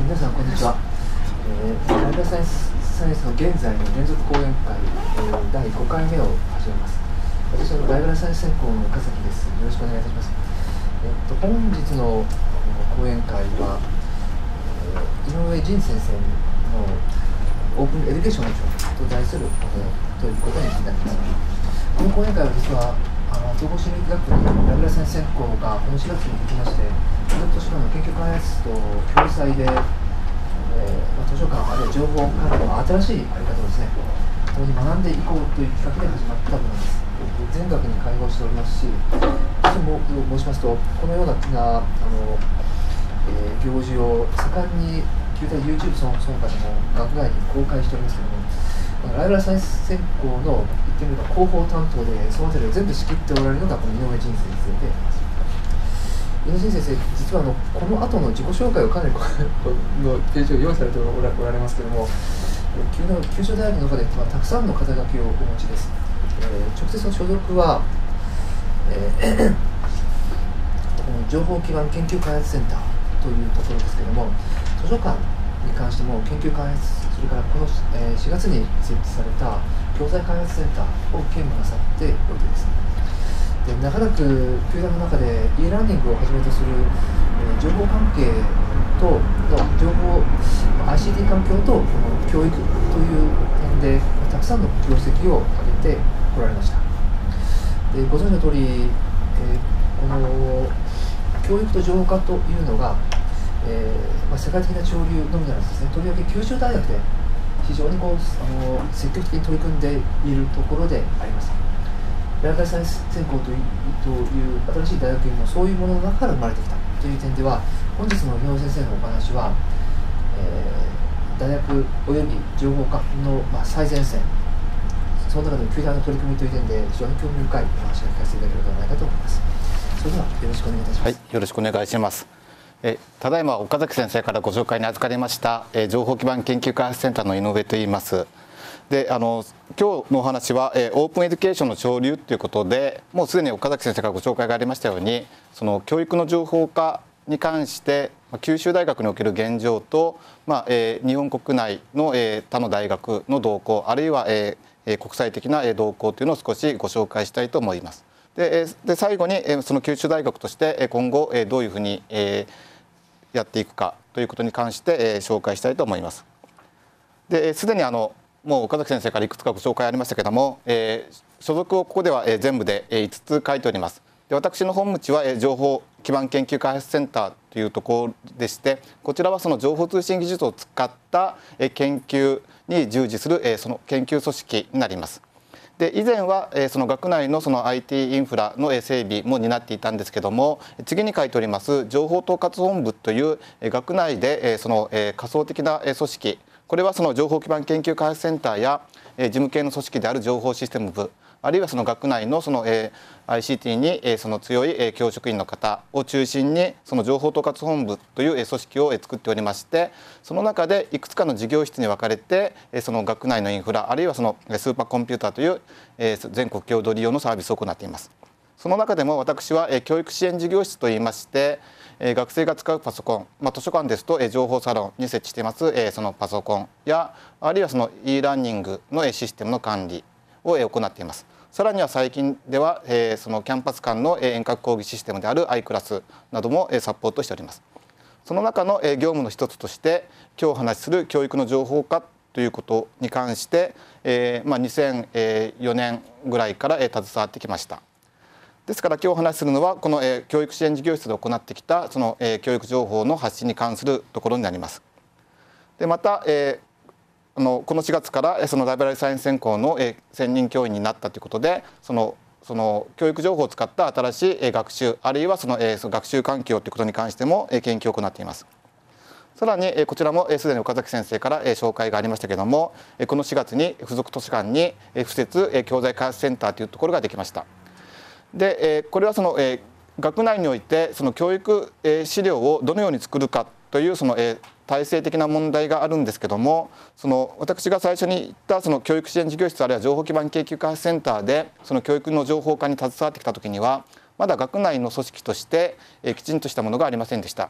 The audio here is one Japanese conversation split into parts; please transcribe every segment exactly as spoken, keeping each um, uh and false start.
皆さんこんにちは。えー、ライブラサイエンスサイエンスの現在の連続講演会、えー、だいごかいめを始めます。私はライブラサイエンス専攻の岡崎です。よろしくお願いいたします。えー、と本日の講演会は、えー、井上仁先生のオープンエデュケーションのと題する、えー、ということになります。この講演会は実は統合心理学部にライブラサイエンス専攻がこのしがつにできまして、所属図書館の研究開発と共催で、えーまあ、図書館あるいは情報管理の新しいあり方をですね、共に学んでいこうという企画で始まったものです。全学に開放しておりますし、とも申しますと、このようなあの、えー、行事を盛んに旧大 YouTube その他でも学外に公開しておりますけれども、ライブラサイエンス専攻の言ってみれば広報担当でそのあたりを全部仕切っておられるのがこの井上仁先生であります。井上仁先生、実はあのこの後の自己紹介をかなりのページを用意されておらおられますけれども、九州大学の中ではたくさんの肩書きをお持ちです。えー、直接の所属は、えー、情報基盤研究開発センターというところですけれども、図書館に関しても研究開発、それからこのしがつに設置された教材開発センターを兼務なさっておいてですね、で長らく球団の中で e ラーニングをはじめとする、えー、情報関係と情報 アイシーティー 環境とこの教育という点でたくさんの業績を上げてこられました。でご存知の通り、えー、この教育と情報化というのが、えーまあ、世界的な潮流のみならずですね、とりわけ九州大学で非常にこうあの積極的に取り組んでいるところであります。ライブラサイエンス専攻という、という新しい大学院もそういうものの中から生まれてきたという点では、本日の井上先生のお話は、えー、大学および情報化の、まあ、最前線、その中での球団の取り組みという点で非常に興味深いお話を聞かせていただければないかと思います。それではよろしくお願いいたします。 はい、よろしくお願いします。えただいま岡崎先生からご紹介に預かりました、え情報基盤研究開発センターの井上といいます。であの今日のお話は、えオープンエデュケーションの潮流ということで、もうすでに岡崎先生からご紹介がありましたように、その教育の情報化に関して九州大学における現状と、まあえー、日本国内の、えー、他の大学の動向、あるいは、えー、国際的な動向というのを少しご紹介したいと思います。でで最後にその九州大学として今後どういうふうにやっていくかということに関して紹介したいと思います。ですでにあのもう岡崎先生からいくつかご紹介ありましたけども、所属をここでは全部でいつつ書いております。で私の本務は情報基盤研究開発センターというところでして、こちらはその情報通信技術を使った研究に従事するその研究組織になります。で以前はその学内のその アイティー インフラの整備も担っていたんですけども、次に書いております情報統括本部という学内でその仮想的な組織、これはその情報基盤研究開発センターや事務系の組織である情報システム部、あるいはその学内のその アイシーティー にその強い教職員の方を中心にその情報統括本部という組織を作っておりまして、その中でいくつかの事業室に分かれてその学内のインフラ、あるいはそのスーパーコンピューターという全国共同利用のサービスを行っています。その中でも私は教育支援事業室といいまして、学生が使うパソコン、まあ、図書館ですと情報サロンに設置していますそのパソコンや、あるいはその e ラーニングのシステムの管理を行っています。さらには最近ではそのキャンパス間の遠隔講義システムである アイクラス などもサポートしております。その中の業務の一つとして今日お話しする教育の情報化ということに関して、まあ、にせんよねんぐらいから携わってきました。ですから今日お話しするのはこの教育支援事業室で行ってきたその教育情報の発信に関するところになります。でまた、えーあのこのしがつからそのライブラリサイエンス専攻の専任教員になったということで、そのその教育情報を使った新しい学習、あるいはその学習環境ということに関しても研究を行っています。さらにこちらもすでに岡崎先生から紹介がありましたけれども、このしがつに附属図書館に附設教材開発センターというところができました。でこれはその学内においてその教育資料をどのように作るかというその体制的な問題があるんですけども、その私が最初に言ったその教育支援事業室、あるいは情報基盤研究開発センターでその教育の情報化に携わってきた時には、まだ学内の組織としてきちんとしたものがありませんでした。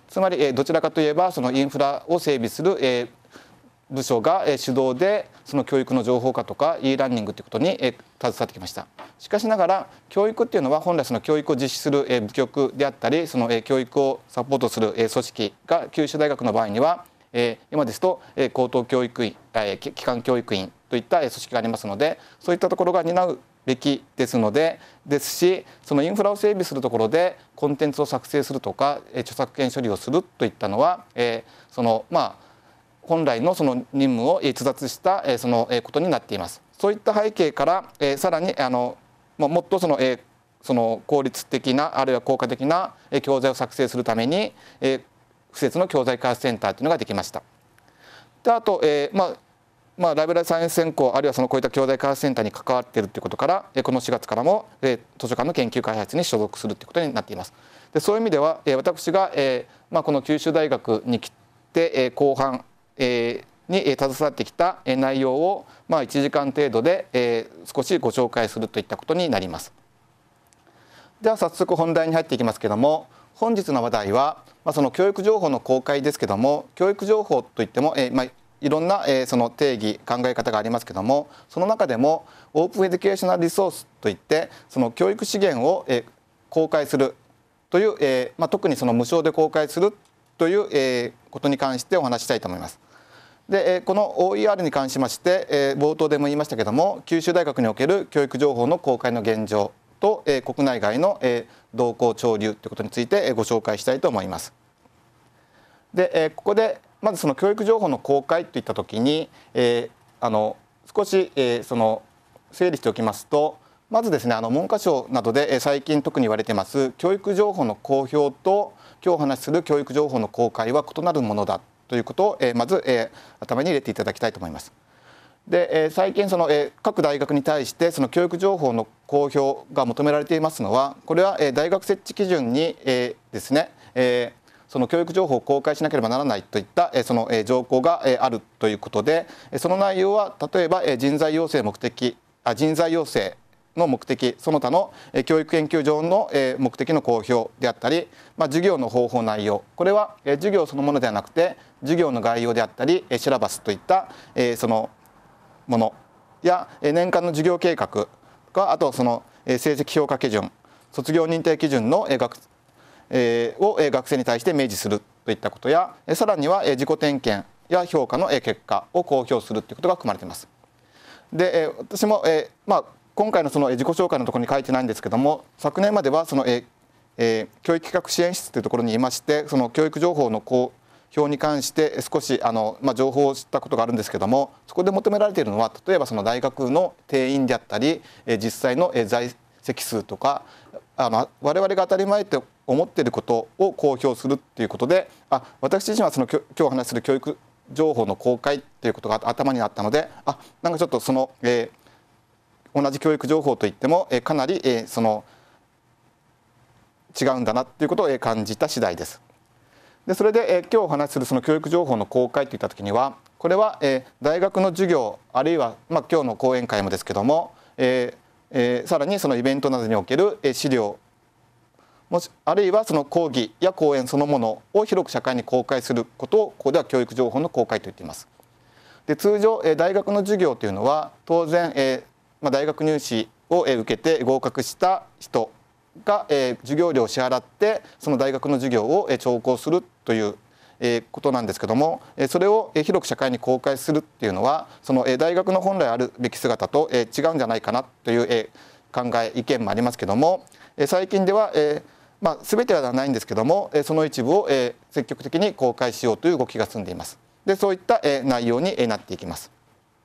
つまり、えー、どちらかといえばそのインフラを整備する、えー、部署が、えー、主導でその教育の情報化とか e ラーニングということに、えー、携わってきました。しかしながら教育っていうのは本来その教育を実施する、えー、部局であったりその、えー、教育をサポートする、えー、組織が九州大学の場合には、えー、今ですと、えー、高等教育院、えー、基幹教育院といった、えー、組織がありますので、そういったところが担うべきですのでですし、そのインフラを整備するところでコンテンツを作成するとか、えー、著作権処理をするといったのは、えー、そのまあ本来のその任務を逸脱したそのことになっています。そういった背景からえさらにあのもっとそのえその効率的なあるいは効果的な教材を作成するためにえ付設の教材開発センターというのができました。であとえまあまあライブラリサイエンス専攻あるいはそのこういった教材開発センターに関わっているということからこのしがつからもえ図書館の研究開発に所属するということになっています。でそういう意味ではえ私がえまあこの九州大学に来てえ後半に携わってきた内容をまあいちじかん程度で少しご紹介するといったことになります。では早速本題に入っていきますけども、本日の話題はまあその教育情報の公開ですけども、教育情報といってもまあいろんなその定義考え方がありますけども、その中でもオープンエデュケーショナルリソースといってその教育資源を公開するというまあ特にその無償で公開するということに関してお話ししたいと思います。でこの オーイーアール に関しまして冒頭でも言いましたけども、九州大学における教育情報の公開の現状と国内外の動向潮流ということについてご紹介したいと思います。でここでまずその教育情報の公開といった時にあの少しその整理しておきますと、まずですねあの文科省などで最近特に言われています教育情報の公表と今日お話しする教育情報の公開は異なるものだということをまず頭に入れていただきたいと思います。で最近その各大学に対してその教育情報の公表が求められていますのは、これは大学設置基準にですねその教育情報を公開しなければならないといったその条項があるということで、その内容は例えば人材養成目的あ人材養成の目的その他の教育研究上の目的の公表であったり、まあ、授業の方法内容、これは授業そのものではなくて授業の概要であったりシラバスといったそのものや年間の授業計画が、あとその成績評価基準卒業認定基準の学を学生に対して明示するといったことや、さらには自己点検や評価の結果を公表するということが含まれています。で私もまあ今回のその自己紹介のところに書いてないんですけども、昨年まではそのええ教育企画支援室というところにいまして、その教育情報の公表に関して少しあの、まあ、情報を知ったことがあるんですけども、そこで求められているのは例えばその大学の定員であったり実際の在籍数とか、あの我々が当たり前と思っていることを公表するっていうことで、あ私自身はその今日お話しする教育情報の公開っていうことが頭にあったので、あなんかちょっとその、えー同じ教育情報といってもかなりその違うんだなということを感じた次第です。でそれで今日お話しするその教育情報の公開といった時には、これは大学の授業あるいはまあ今日の講演会もですけども、えー、さらにそのイベントなどにおける資料もしあるいはその講義や講演そのものを広く社会に公開することをここでは教育情報の公開と言っています。で通常大学の授業というのは当然まあ大学入試を受けて合格した人が授業料を支払ってその大学の授業を聴講するということなんですけども、それを広く社会に公開するっていうのはその大学の本来あるべき姿と違うんじゃないかなという考え意見もありますけども、最近ではまあ全てではないんですけどもその一部を積極的に公開しようという動きが進んでいます。でそういった内容になっていきます。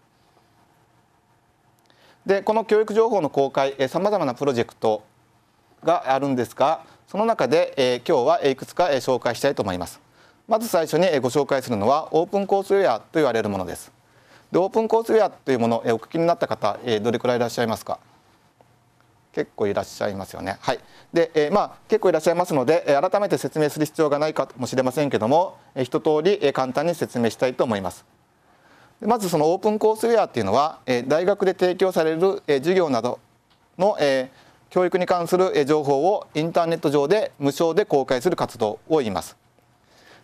でこの教育情報の公開さまざまなプロジェクトがあるんですが、その中で、えー、今日はいくつか、えー、紹介したいと思います。まず最初に、えー、ご紹介するのはオープンコースウェアと言われるものです。でオープンコースウェアというもの、えー、お聞きになった方、えー、どれくらいいらっしゃいますか？結構いらっしゃいますよね。はい。で、えー、まあ結構いらっしゃいますので、えー、改めて説明する必要がないかもしれませんけども、えー、一通り、えー、簡単に説明したいと思います。まずそのオープンコースウェアっていうのは、えー、大学で提供される、えー、授業などの、えー教育に関する情報をインターネット上で無償で公開する活動を言います。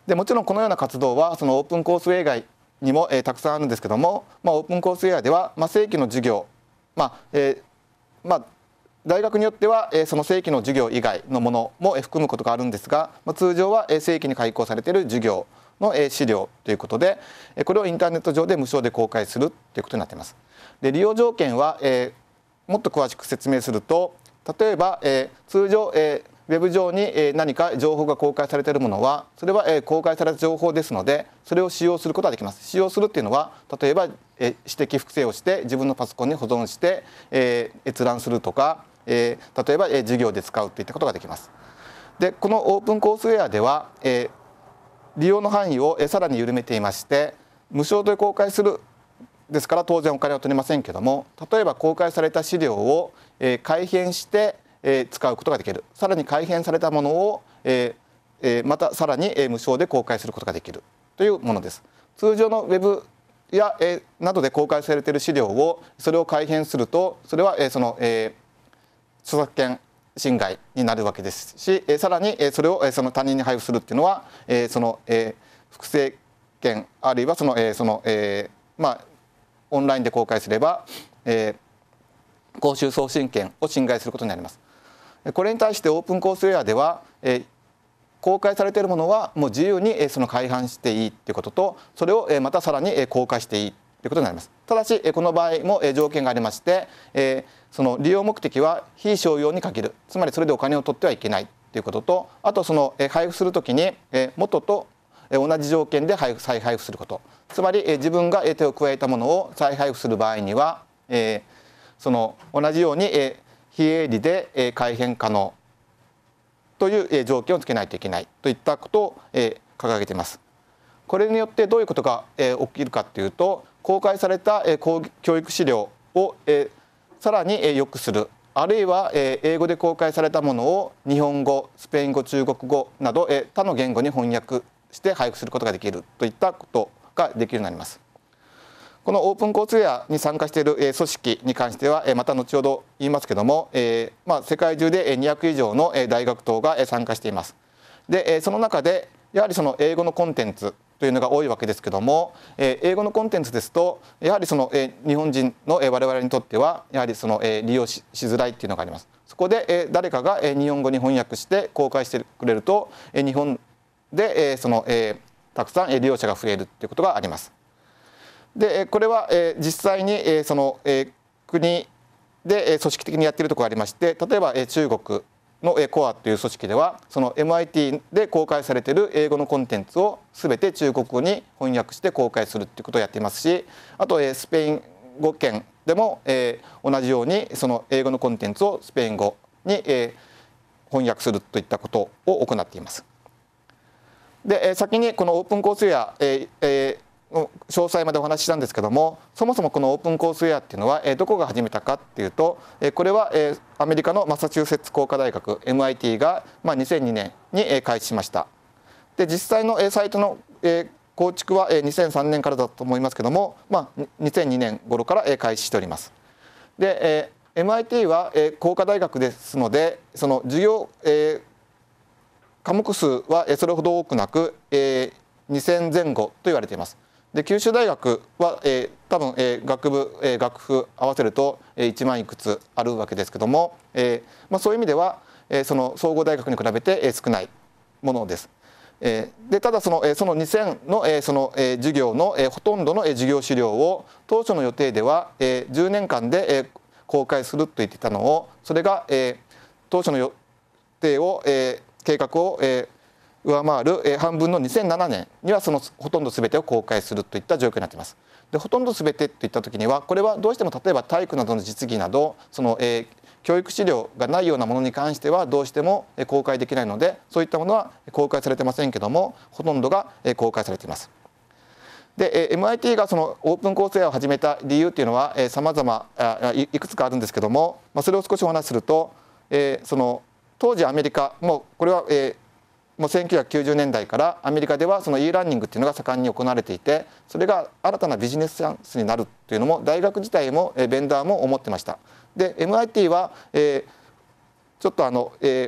でもちろんこのような活動はそのオープンコースウェア以外にも、えー、たくさんあるんですけども、まあ、オープンコースウェアでは、まあ、正規の授業、まあえーまあ、大学によっては、えー、その正規の授業以外のものも含むことがあるんですが、まあ、通常は、えー、正規に開講されている授業の、えー、資料ということで、えー、これをインターネット上で無償で公開するということになっています。で、利用条件は、えー、もっと詳しく説明すると、例えば、えー、通常、えーウェブ上に何か情報が公開されているものはそれは公開された情報ですのでそれを使用することができます。使用するっていうのは例えば私的複製をして自分のパソコンに保存して閲覧するとか例えば授業で使うといったことができます。でこのオープンコースウェアでは利用の範囲をさらに緩めていまして無償で公開するですから当然お金は取れませんけども例えば公開された資料を改変して使うことができる。さらに改変されたものをまたさらに無償で公開することができるというものです。通常のウェブやなどで公開されている資料をそれを改変するとそれはその著作権侵害になるわけですしさらにそれをその他人に配布するっていうのはその複製権あるいはそのそのまあオンラインで公開すれば公衆送信権を侵害することになります。これに対してオープンコースウェアでは、えー、公開されているものはもう自由に、えー、その改版していいということとそれを、えー、またさらに、えー、公開していいということになります。ただし、えー、この場合も、えー、条件がありまして、えー、その利用目的は非商用に限るつまりそれでお金を取ってはいけないということとあとその、えー、配布するときに、えー、元と同じ条件で配布再配布することつまり、えー、自分が手を加えたものを再配布する場合には、えー、その同じように、えー非営利で改変可能という条件をつけないといけないといったことを掲げています。これによってどういうことが起きるかというと公開された教育資料をさらに良くするあるいは英語で公開されたものを日本語、スペイン語、中国語など他の言語に翻訳して配布することができるといったことができるようになります。このオープンコースウェアに参加している組織に関してはまた後ほど言いますけども、えーまあ、世界中でにひゃく以上の大学等が参加しています。でその中でやはりその英語のコンテンツというのが多いわけですけども英語のコンテンツですとやはりその日本人の我々にとってはやはりその利用 し, しづらいっていうのがあります。そこで誰かが日本語に翻訳して公開してくれると日本でそのたくさん利用者が増えるということがあります。でこれは実際にその国で組織的にやっているところがありまして例えば中国のコアという組織ではその エムアイティー で公開されている英語のコンテンツを全て中国語に翻訳して公開するということをやっていますしあとスペイン語圏でも同じようにその英語のコンテンツをスペイン語に翻訳するといったことを行っています。で先にこのオープンコースウェア、えー詳細までお話ししたんですけどもそもそもこのオープンコースウェアっていうのはどこが始めたかっていうとこれはアメリカのマサチューセッツ工科大学 エムアイティー がにせんにねんに開始しました。で実際のサイトの構築はにせんさんねんからだと思いますけども、まあ、にせんにねん頃から開始しております。で エムアイティー は工科大学ですのでその授業科目数はそれほど多くなくにせんぜん後と言われています。で九州大学は、えー、多分、えー、学部、えー、学部合わせると、えー、いちまんいくつあるわけですけども、えーまあ、そういう意味では、えー、その総合大学に比べて、えー、少ないものです。えー、でただその、えー、そのにせんの、えーそのえー、授業の、えー、ほとんどの、えー、授業資料を当初の予定では、えー、じゅうねんかんで、えー、公開すると言っていたのをそれが、えー、当初の予定を、えー、計画を、えー上回る半分のにせんななねんにはそのほとんど全てを公開するといった状況になっています。でほとんど全てといった時にはこれはどうしても例えば体育などの実技などその、えー、教育資料がないようなものに関してはどうしても公開できないのでそういったものは公開されてませんけどもほとんどが公開されています。で エムアイティー がそのオープンコースウェアを始めた理由っていうのはさまざまいくつかあるんですけども、まあ、それを少しお話しすると、えー、その当時アメリカもこれは、えーもうせんきゅうひゃくきゅうじゅうねんだいからアメリカではその e ラーニングっていうのが盛んに行われていてそれが新たなビジネスチャンスになるっていうのも大学自体もベンダーも思ってました。で エムアイティー は、えー、ちょっとあの、えー、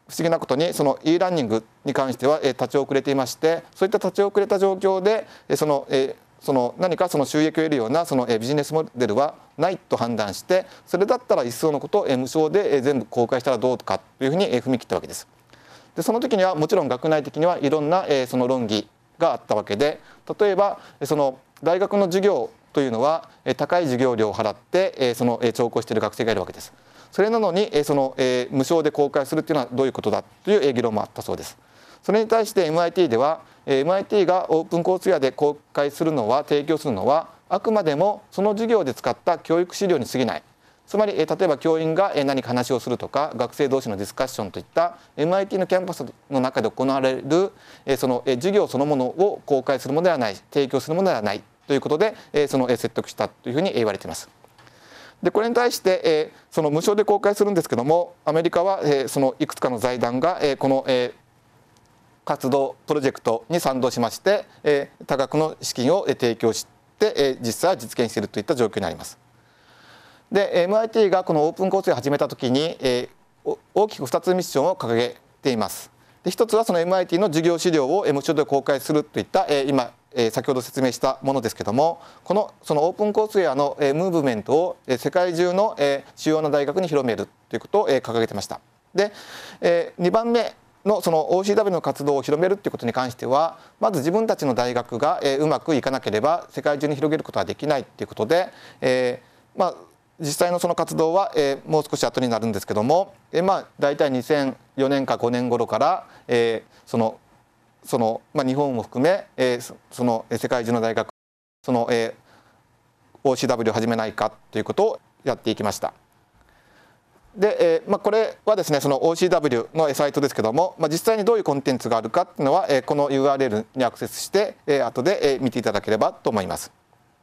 不思議なことにその e ラーニングに関しては立ち遅れていまして、そういった立ち遅れた状況でそのその何かその収益を得るようなそのビジネスモデルはないと判断して、それだったらいっそのことを無償で全部公開したらどうかというふうに踏み切ったわけです。でその時にはもちろん学内的にはいろんなその論議があったわけで、例えばその大学の授業というのは高い授業料を払ってその聴講している学生がいるわけです。それなのにその無償で公開するというのはどういうことだという議論もあったそうです。それに対して エムアイティー では エムアイティー がオープンコースウェアで公開するのは提供するのはあくまでもその授業で使った教育資料に過ぎない。つまり例えば教員が何か話をするとか学生同士のディスカッションといった エムアイティー のキャンパスの中で行われるその授業そのものを公開するものではない、提供するものではないということでその説得したというふうに言われています。でこれに対してその無償で公開するんですけども、アメリカはそのいくつかの財団がこの活動プロジェクトに賛同しまして多額の資金を提供して実際は実現しているといった状況にあります。で エムアイティー がこのオープンコースを始めた時に大きくふたつミッションを掲げています。でひとつはその エムアイティー の授業資料を無償で公開するといった今先ほど説明したものですけども、このそのオープンコースウェアのムーブメントを世界中の主要な大学に広めるということを掲げてました。でにばんめのその オーシーダブリュー の活動を広めるということに関しては、まず自分たちの大学がうまくいかなければ世界中に広げることはできないということで、えー、まあ実際のその活動はもう少し後になるんですけども、まあ大体にせんよねんかごねん頃からそのそのまあ日本も含めその世界中の大学その オーシーダブリュー を始めないかということをやっていきました。で、まあ、これはですねその オーシーダブリュー のサイトですけども、まあ、実際にどういうコンテンツがあるかっていうのはこの ユーアールエル にアクセスして後で見ていただければと思います。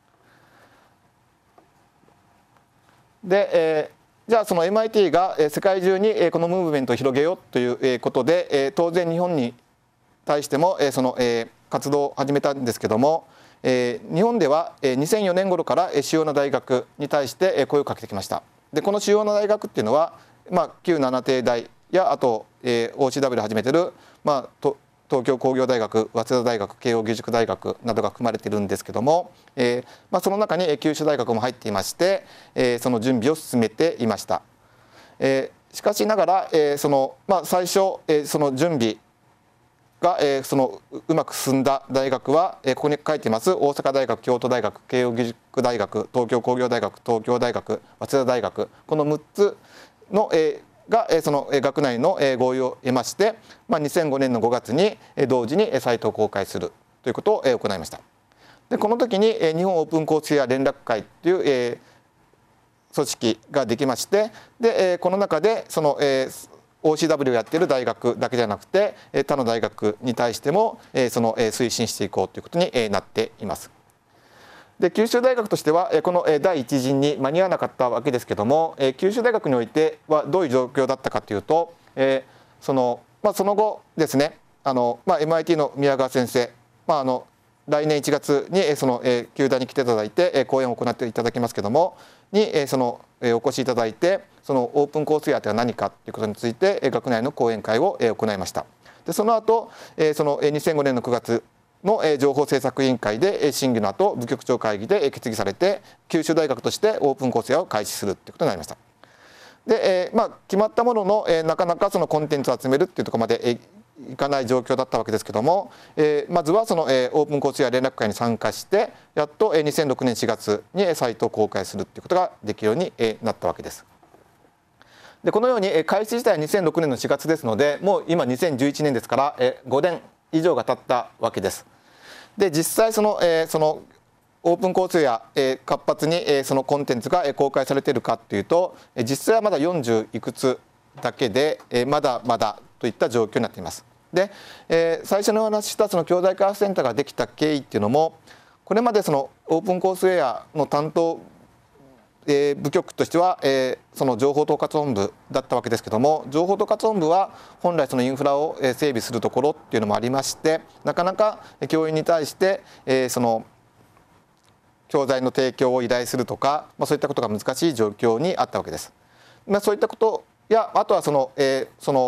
で、えー、じゃあその エムアイティー が世界中にこのムーブメントを広げようということで当然日本に対してもその活動を始めたんですけども、日本ではにせんよねん頃から主要な大学に対して声をかけてきました。でこの主要な大学っていうのは、まあ、旧七帝大やあと オーシーダブリュー を始めてる、まあ、東京工業大学、早稲田大学、慶應義塾大学などが含まれているんですけども、えーまあ、その中に九州大学も入っていまして、えー、その準備を進めていました。えー、しかしながら、えーそのまあ、最初、えー、その準備が、えー、そのうまく進んだ大学は、えー、ここに書いています大阪大学、京都大学、慶應義塾大学、東京工業大学、東京大学、早稲田大学、このむっつの、えーがその学内の合意を得まして、まあ、にせんごねんのごがつに同時にサイトを公開するということを行いました。でこの時に日本オープンコースウェア連絡会という組織ができまして、でこの中でその オーシーダブリュー をやっている大学だけじゃなくて他の大学に対してもその推進していこうということになっています。で九州大学としてはこのだいいち陣に間に合わなかったわけですけども、九州大学においてはどういう状況だったかというと、そのまあ、その後ですねあの、まあ、エムアイティー の宮川先生、まあ、あの来年いちがつにその球団に来ていただいて講演を行っていただきますけどもにそのお越しいただいて、そのオープンコースウェアとは何かということについて学内の講演会を行いました。でその後そのにせんごねんのくがつの情報政策委員会で審議の後部局長会議で決議されて、九州大学としてオープンコースウェアを開始するということになりました。で、まあ、決まったもののなかなかそのコンテンツを集めるっていうところまでいかない状況だったわけですけども、まずはそのオープンコースウェア連絡会に参加してやっとにせんろくねんしがつにサイトを公開するっていうことができるようになったわけです。でこのように開始自体はにせんろくねんのしがつですので、もう今にせんじゅういちねんですからごねん以上が経ったわけです。で実際その、えー、そのオープンコースウェア、えー、活発に、えー、そのコンテンツが公開されているかというと、実際はまだよんじゅういくつだけで、えー、まだまだといった状況になっています。で、えー、最初のお話したその教材開発センターができた経緯っていうのも、これまでそのオープンコースウェアの担当えー、部局としては、えー、その情報統括本部だったわけですけども、情報統括本部は本来そのインフラを整備するところっていうのもありまして、なかなか教員に対して、えー、その教材の提供を依頼するとか、まあ、そういったことが難しい状況にあったわけです。まあ、そういったことやあとはその、えー、その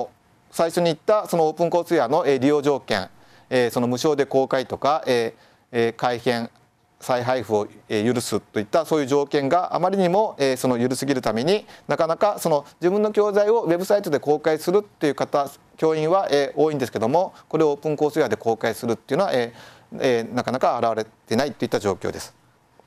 最初に言ったそのオープンコースウェアの利用条件、その無償で公開とか改変再配布を許すといったそういう条件があまりにもその緩すぎるために、なかなかその自分の教材をウェブサイトで公開するっていう方教員は多いんですけども、これをオープンコースウェアで公開するっていうのはなかなか現れてないといった状況です。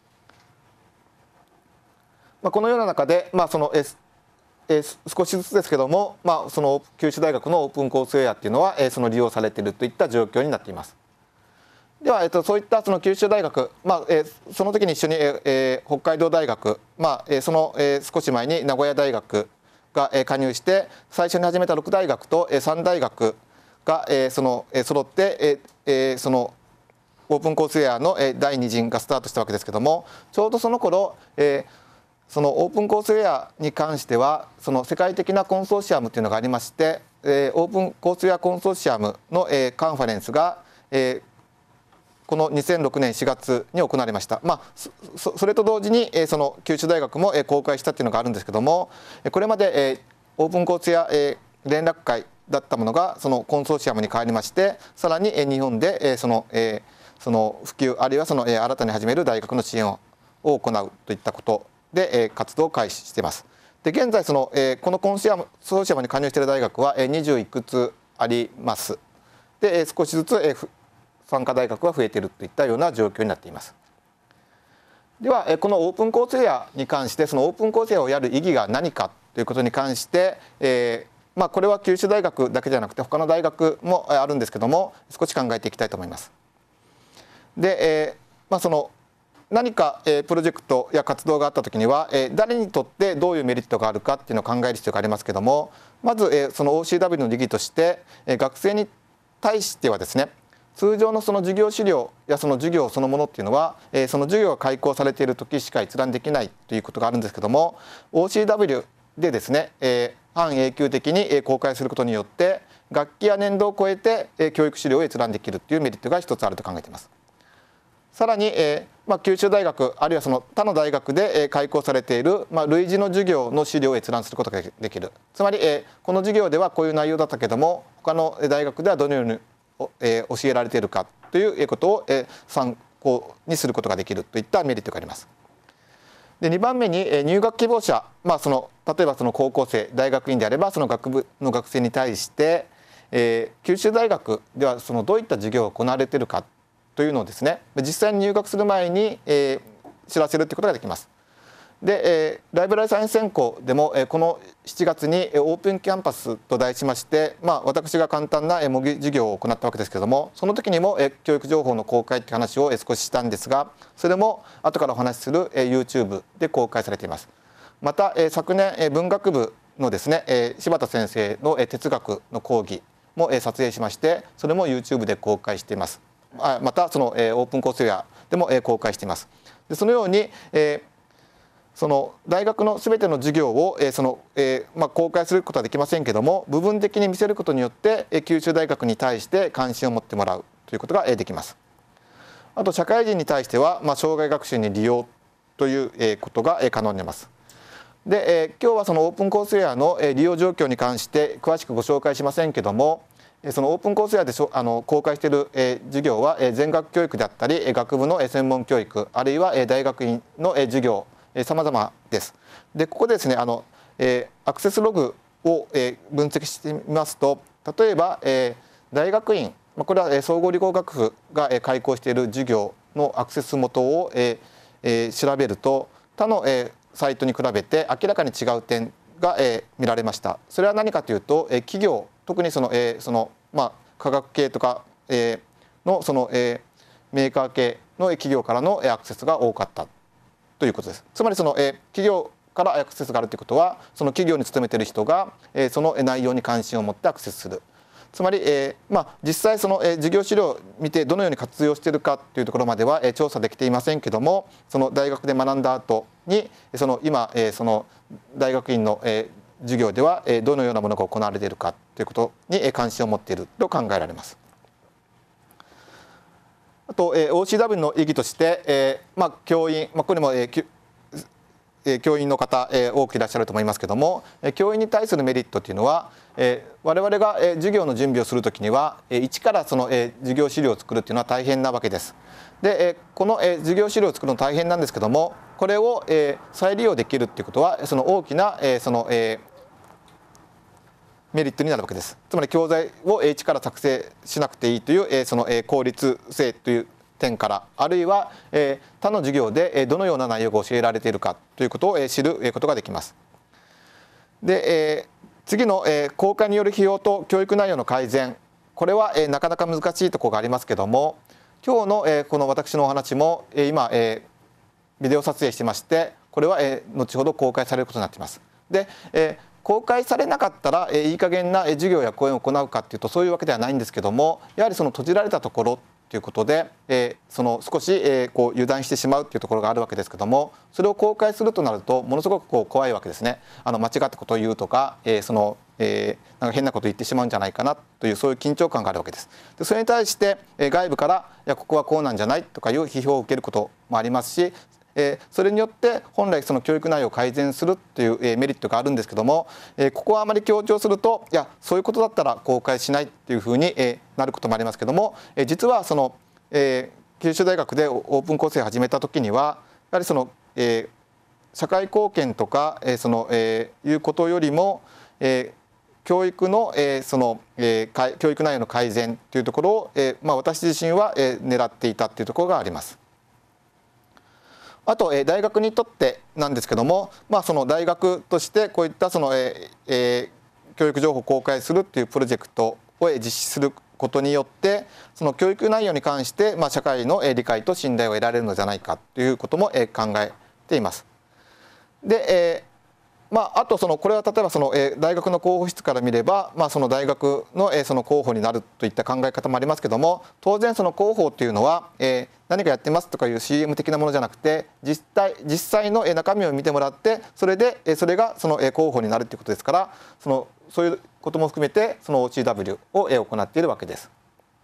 まあ、このような中で、まあ、そのえ少しずつですけども、まあ、その九州大学のオープンコースウェアっていうのはその利用されているといった状況になっています。では、えっと、そういったその九州大学、まあえー、その時に一緒に、えー、北海道大学、まあえー、その、えー、少し前に名古屋大学が、えー、加入して最初に始めたろく大学と、えー、さん大学が、えー、その、えー、揃って、えー、そのオープンコースウェアの、えー、だいに陣がスタートしたわけですけども、ちょうどその頃、えー、そのオープンコースウェアに関してはその世界的なコンソーシアムというのがありまして、えー、オープンコースウェアコンソーシアムの、えー、カンファレンスが、えーこのにせんろくねんしがつに行われました。まあ、そ, それと同時にその九州大学も公開したっていうのがあるんですけども、これまでオープンコースや連絡会だったものがそのコンソーシアムに変わりまして、さらに日本でそのその普及あるいはその新たに始める大学の支援を行うといったことで活動を開始しています。で現在そのこのコンソーシアムに加入している大学はにじゅういくつあります。で少しずつ参加大学が増えているといったような状況になっています。ではこのオープンコースウェアに関して、そのオープンコースウェアをやる意義が何かということに関して、えーまあ、これは九州大学だけじゃなくて他の大学もあるんですけども、少し考えていきたいと思います。で、えーまあ、その何かプロジェクトや活動があったときには誰にとってどういうメリットがあるかっていうのを考える必要がありますけども、まずその オーシーダブリュー の意義として学生に対してはですね、通常のその授業資料やその授業そのものっていうのは、えー、その授業が開講されている時しか閲覧できないということがあるんですけども、 オーシーダブリュー でですね、えー、半永久的に公開することによって学期や年度を超えて教育資料を閲覧できるというメリットが一つあると考えています。さらに、えーまあ、九州大学あるいはその他の大学で開講されている、まあ、類似の授業の資料を閲覧することができる。つまり、えー、この授業ではこういう内容だったけども他の大学ではどのようにえー、教えられているかということを、えー、参考にすることができるといったメリットがあります。でにばんめに、えー、入学希望者、まあ、その例えばその高校生大学院であればその学部の学生に対して、えー、九州大学ではそのどういった授業が行われているかというのをですね、実際に入学する前に、えー、知らせるということができます。で、えー、ライブラリサイエンス専攻でも、えー、このしちがつにオープンキャンパスと題しまして、まあ、私が簡単な模擬授業を行ったわけですけれども、その時にも、えー、教育情報の公開という話を、えー、少ししたんですが、それも後からお話しする、えー、YouTube で公開されています。また、えー、昨年、えー、文学部のですね、えー、柴田先生の、えー、哲学の講義も、えー、撮影しまして、それも YouTube で公開しています。あまたその、えー、オープンコースウェアでも、えー、公開しています。でそのように、えーその大学のすべての授業を、えーそのえーまあ、公開することはできませんけども、部分的に見せることによって、えー、九州大学に対して関心を持ってもらうということが、えー、できます。あと社会人に対しては、まあ、障害学習に利用という、えー、ことが、えー、可能になります。で、えー、今日はそのオープンコースウェアの、えー、利用状況に関して詳しくご紹介しませんけども、そのオープンコースウェアであの公開している、えー、授業は、えー、全学教育であったり学部の、えー、専門教育あるいは、えー、大学院の、えー、授業さまざまです。でここでですねあの、えー、アクセスログを、えー、分析してみますと、例えば、えー、大学院これは、えー、総合理工学部が、えー、開講している授業のアクセス元を、えーえー、調べると他の、えー、サイトに比べて明らかに違う点が、えー、見られました。それは何かというと、えー、企業特にその、えーそのまあ、科学系とか、えー、のその、えー、メーカー系の企業からのアクセスが多かったということです。つまりその、えー、企業からアクセスがあるということは、その企業に勤めている人が、えー、その内容に関心を持ってアクセスする。つまり、えーまあ、実際その、えー、授業資料を見てどのように活用しているかというところまでは、えー、調査できていませんけども、その大学で学んだ後にその今、えー、その大学院の、えー、授業では、えー、どのようなものが行われているかということに、えー、関心を持っていると考えられます。あと、えー、オーシーダブリュー の意義として、えーまあ、教員、まあ、これも、えーえー、教員の方、えー、多くいらっしゃると思いますけども、えー、教員に対するメリットというのは、 えー、我々が、えー、授業の準備をするときには、えー、一からその、えー、授業資料を作るっていうのは大変なわけです。で、えー、この、えー、授業資料を作るの大変なんですけども、これを、えー、再利用できるっていうことはその大きな、えーそのえー、メリットになるわけです。つまり教材を一から作成しなくていいという、えー、その、えー、効率性という点から、あるいは、えー、他の授業でどのような内容が教えられているかということを、えー、知ることができます。で、えー、次の、えー、公開による費用と教育内容の改善、これは、えー、なかなか難しいところがありますけども、今日の、えー、この私のお話も、えー、今、えー、ビデオ撮影してまして、これは、えー、後ほど公開されることになっています。で、えー公開されなかったら、えー、いい加減な授業や講演を行うかというとそういうわけではないんですけども、やはりその閉じられたところということで、えー、その少し、えー、こう油断してしまうというところがあるわけですけども、それを公開するとなるとものすごくこう怖いわけですね。あの間違ったことを言うとか、えー、その、えー、なんか変なことを言ってしまうんじゃないかなというそういう緊張感があるわけです。でそれに対して、えー、外部からいやここはこうなんじゃないとかいう批評を受けることもありますし、えー、それによって本来その教育内容を改善するという、えー、メリットがあるんですけども、えー、ここはあまり強調するといやそういうことだったら公開しないっていうふうに、えー、なることもありますけども、えー、実はその、えー、九州大学でオープン構成を始めた時にはやはりその、えー、社会貢献とか、えー、その、えー、いうことよりも、えー、教育の、えーそのえー、教育内容の改善というところを、えーまあ、私自身は、えー、狙っていたというところがあります。あと、えー、大学にとってなんですけども、まあ、その大学としてこういったその、えーえー、教育情報を公開するっていうプロジェクトを実施することによってその教育内容に関して、まあ、社会の理解と信頼を得られるのじゃないかということも、えー、考えています。で、えーまあ、あとそのこれは例えばその、えー、大学の広報室から見れば、まあ、その大学の、えー、その広報になるといった考え方もありますけども、当然その広報というのは、えー、何かやってますとかいう シーエム 的なものじゃなくて実際実際の中身を見てもらってそれでそれがその広報になるということですから、そのそういうことも含めてその オーシーダブリュー を行っているわけです。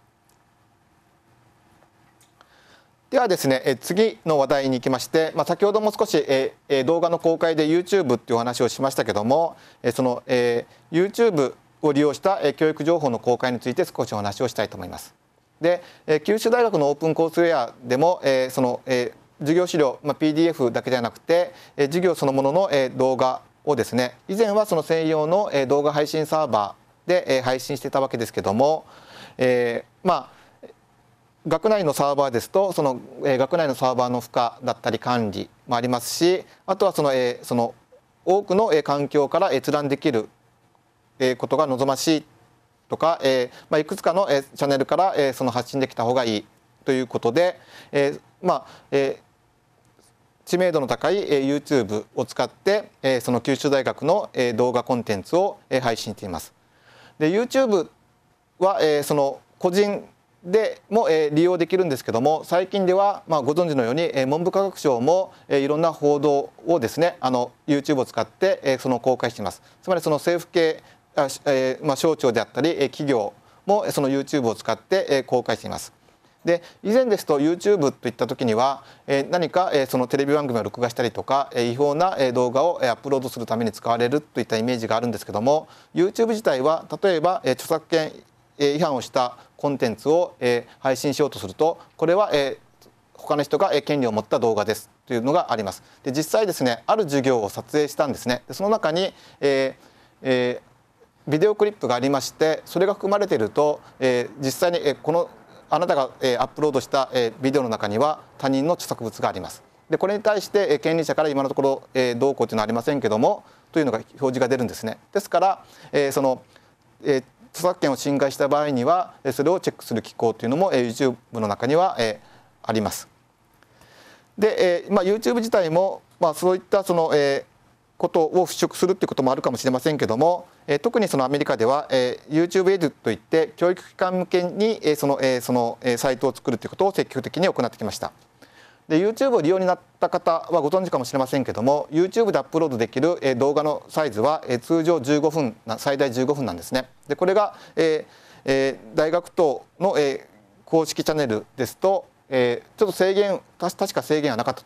ではですね、次の話題に行きまして、まあ、先ほども少し、えー、動画の公開で YouTube っていうお話をしましたけども、その、えー、YouTube を利用した教育情報の公開について少しお話をしたいと思います。で、九州大学のオープンコースウェアでも、えー、その、えー、授業資料、まあ、ピーディーエフ だけではなくて、えー、授業そのものの、えー、動画をですね、以前はその専用の、えー、動画配信サーバーで、えー、配信していたわけですけども、えー、まあ学内のサーバーですとその、えー、学内のサーバーの負荷だったり管理もありますし、あとはその、えー、その多くの、えー、環境から閲覧できる、えー、ことが望ましいとか、えーまあ、いくつかの、えー、チャンネルから、えー、その発信できた方がいいということで、えーまあえー、知名度の高い、えー、YouTube を使って、えー、その九州大学の、えー、動画コンテンツを、えー、配信しています。で YouTube は、えー、その個人でも、えー、利用できるんですけども、最近では、まあ、ご存知のように、えー、文部科学省も、えー、いろんな報道をですねあの YouTube を使って、えー、その公開しています。つまりその政府系あ、えーまあ、省庁であったり、えー、企業もその YouTube を使って、えー、公開しています。で以前ですと YouTube といった時には、えー、何か、えー、そのテレビ番組を録画したりとか、えー、違法な、えー、動画を、えー、アップロードするために使われるといったイメージがあるんですけども、 YouTube 自体は例えば、えー、著作権違反をしたコンテンツを、えー、配信しようとすると、これは、えー、他の人が、えー、権利を持った動画ですというのがあります。で実際ですね、ある授業を撮影したんですね。でその中に、えーえー、ビデオクリップがありまして、それが含まれていると、えー、実際に、えー、このあなたが、えー、アップロードした、えー、ビデオの中には他人の著作物があります。でこれに対して、えー、権利者から今のところ、えー、どうこうというのはありませんけどもというのが表示が出るんですね。ですから、えー、その、えー著作権を侵害した場合にはそれをチェックする機構というのも YouTube の中にはあります。で、まあ、YouTube 自体も、まあ、そういったそのことを払拭するということもあるかもしれませんけども、特にそのアメリカでは YouTube エデュといって教育機関向けにそのそのサイトを作るということを積極的に行ってきました。で YouTube を利用になった方はご存知かもしれませんけども、 YouTube でアップロードできる動画のサイズは通常じゅうごふん、最大じゅうごふんなんですね。でこれが、えーえー、大学等の、えー、公式チャンネルですと、えー、ちょっと制限確か制限はなかったと思います。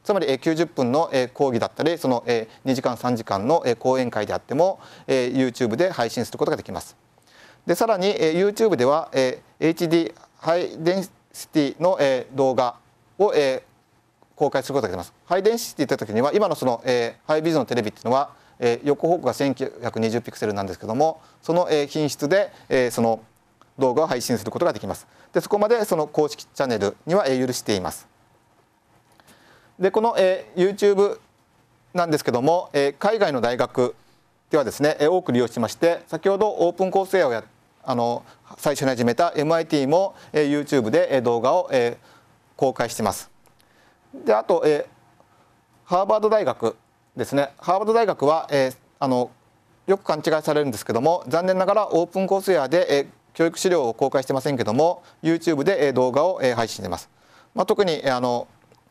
つまりきゅうじゅっぷんの講義だったり、そのにじかんさんじかんの講演会であっても YouTube で配信することができます。でさらに YouTube では エイチディー ハイデンシティの動画を公開することができます。ハイデンシティといった時には今のそのハイビズのテレビっていうのは横方向がせんきゅうひゃくにじゅうピクセルなんですけども、その品質でその動画を配信することができます。でそこまでその公式チャンネルには許しています。でこの YouTube なんですけども、海外の大学ではですね多く利用しまして、先ほどオープンコースウェアをやあの最初に始めた エムアイティー も YouTube で動画を公開しています。であとハーバード大学ですね。ハーバード大学はあのよく勘違いされるんですけども、残念ながらオープンコースウェアで教育資料を公開してませんけども YouTube で動画を配信しています。まあ、特にあの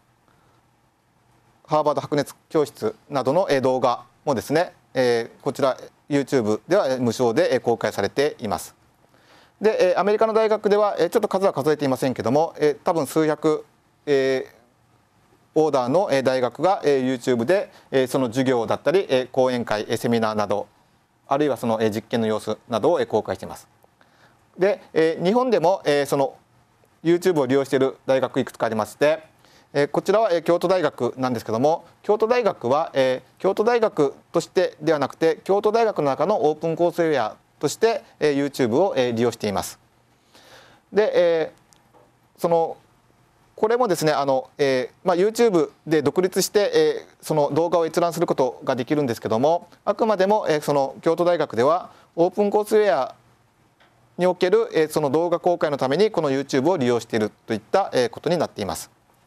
ハーバード白熱教室などの動画もですね、こちら YouTube では無償で公開されています。でアメリカの大学ではちょっと数は数えていませんけども、多分数百オーダーの大学が YouTube でその授業だったり講演会セミナーなど、あるいはその実験の様子などを公開しています。で日本でもその YouTube を利用している大学いくつかありまして、こちらは京都大学なんですけども、京都大学は京都大学としてではなくて京都大学の中のオープンコースウェアとして YouTube を利用しています。でそのこれもですねあの、えーまあ、YouTube で独立して、えー、その動画を閲覧することができるんですけども、あくまでも、えー、その京都大学ではオープンコースウェアにおける、えー、その動画公開のためにこの YouTube を利用しているといった、えー、ことになっています。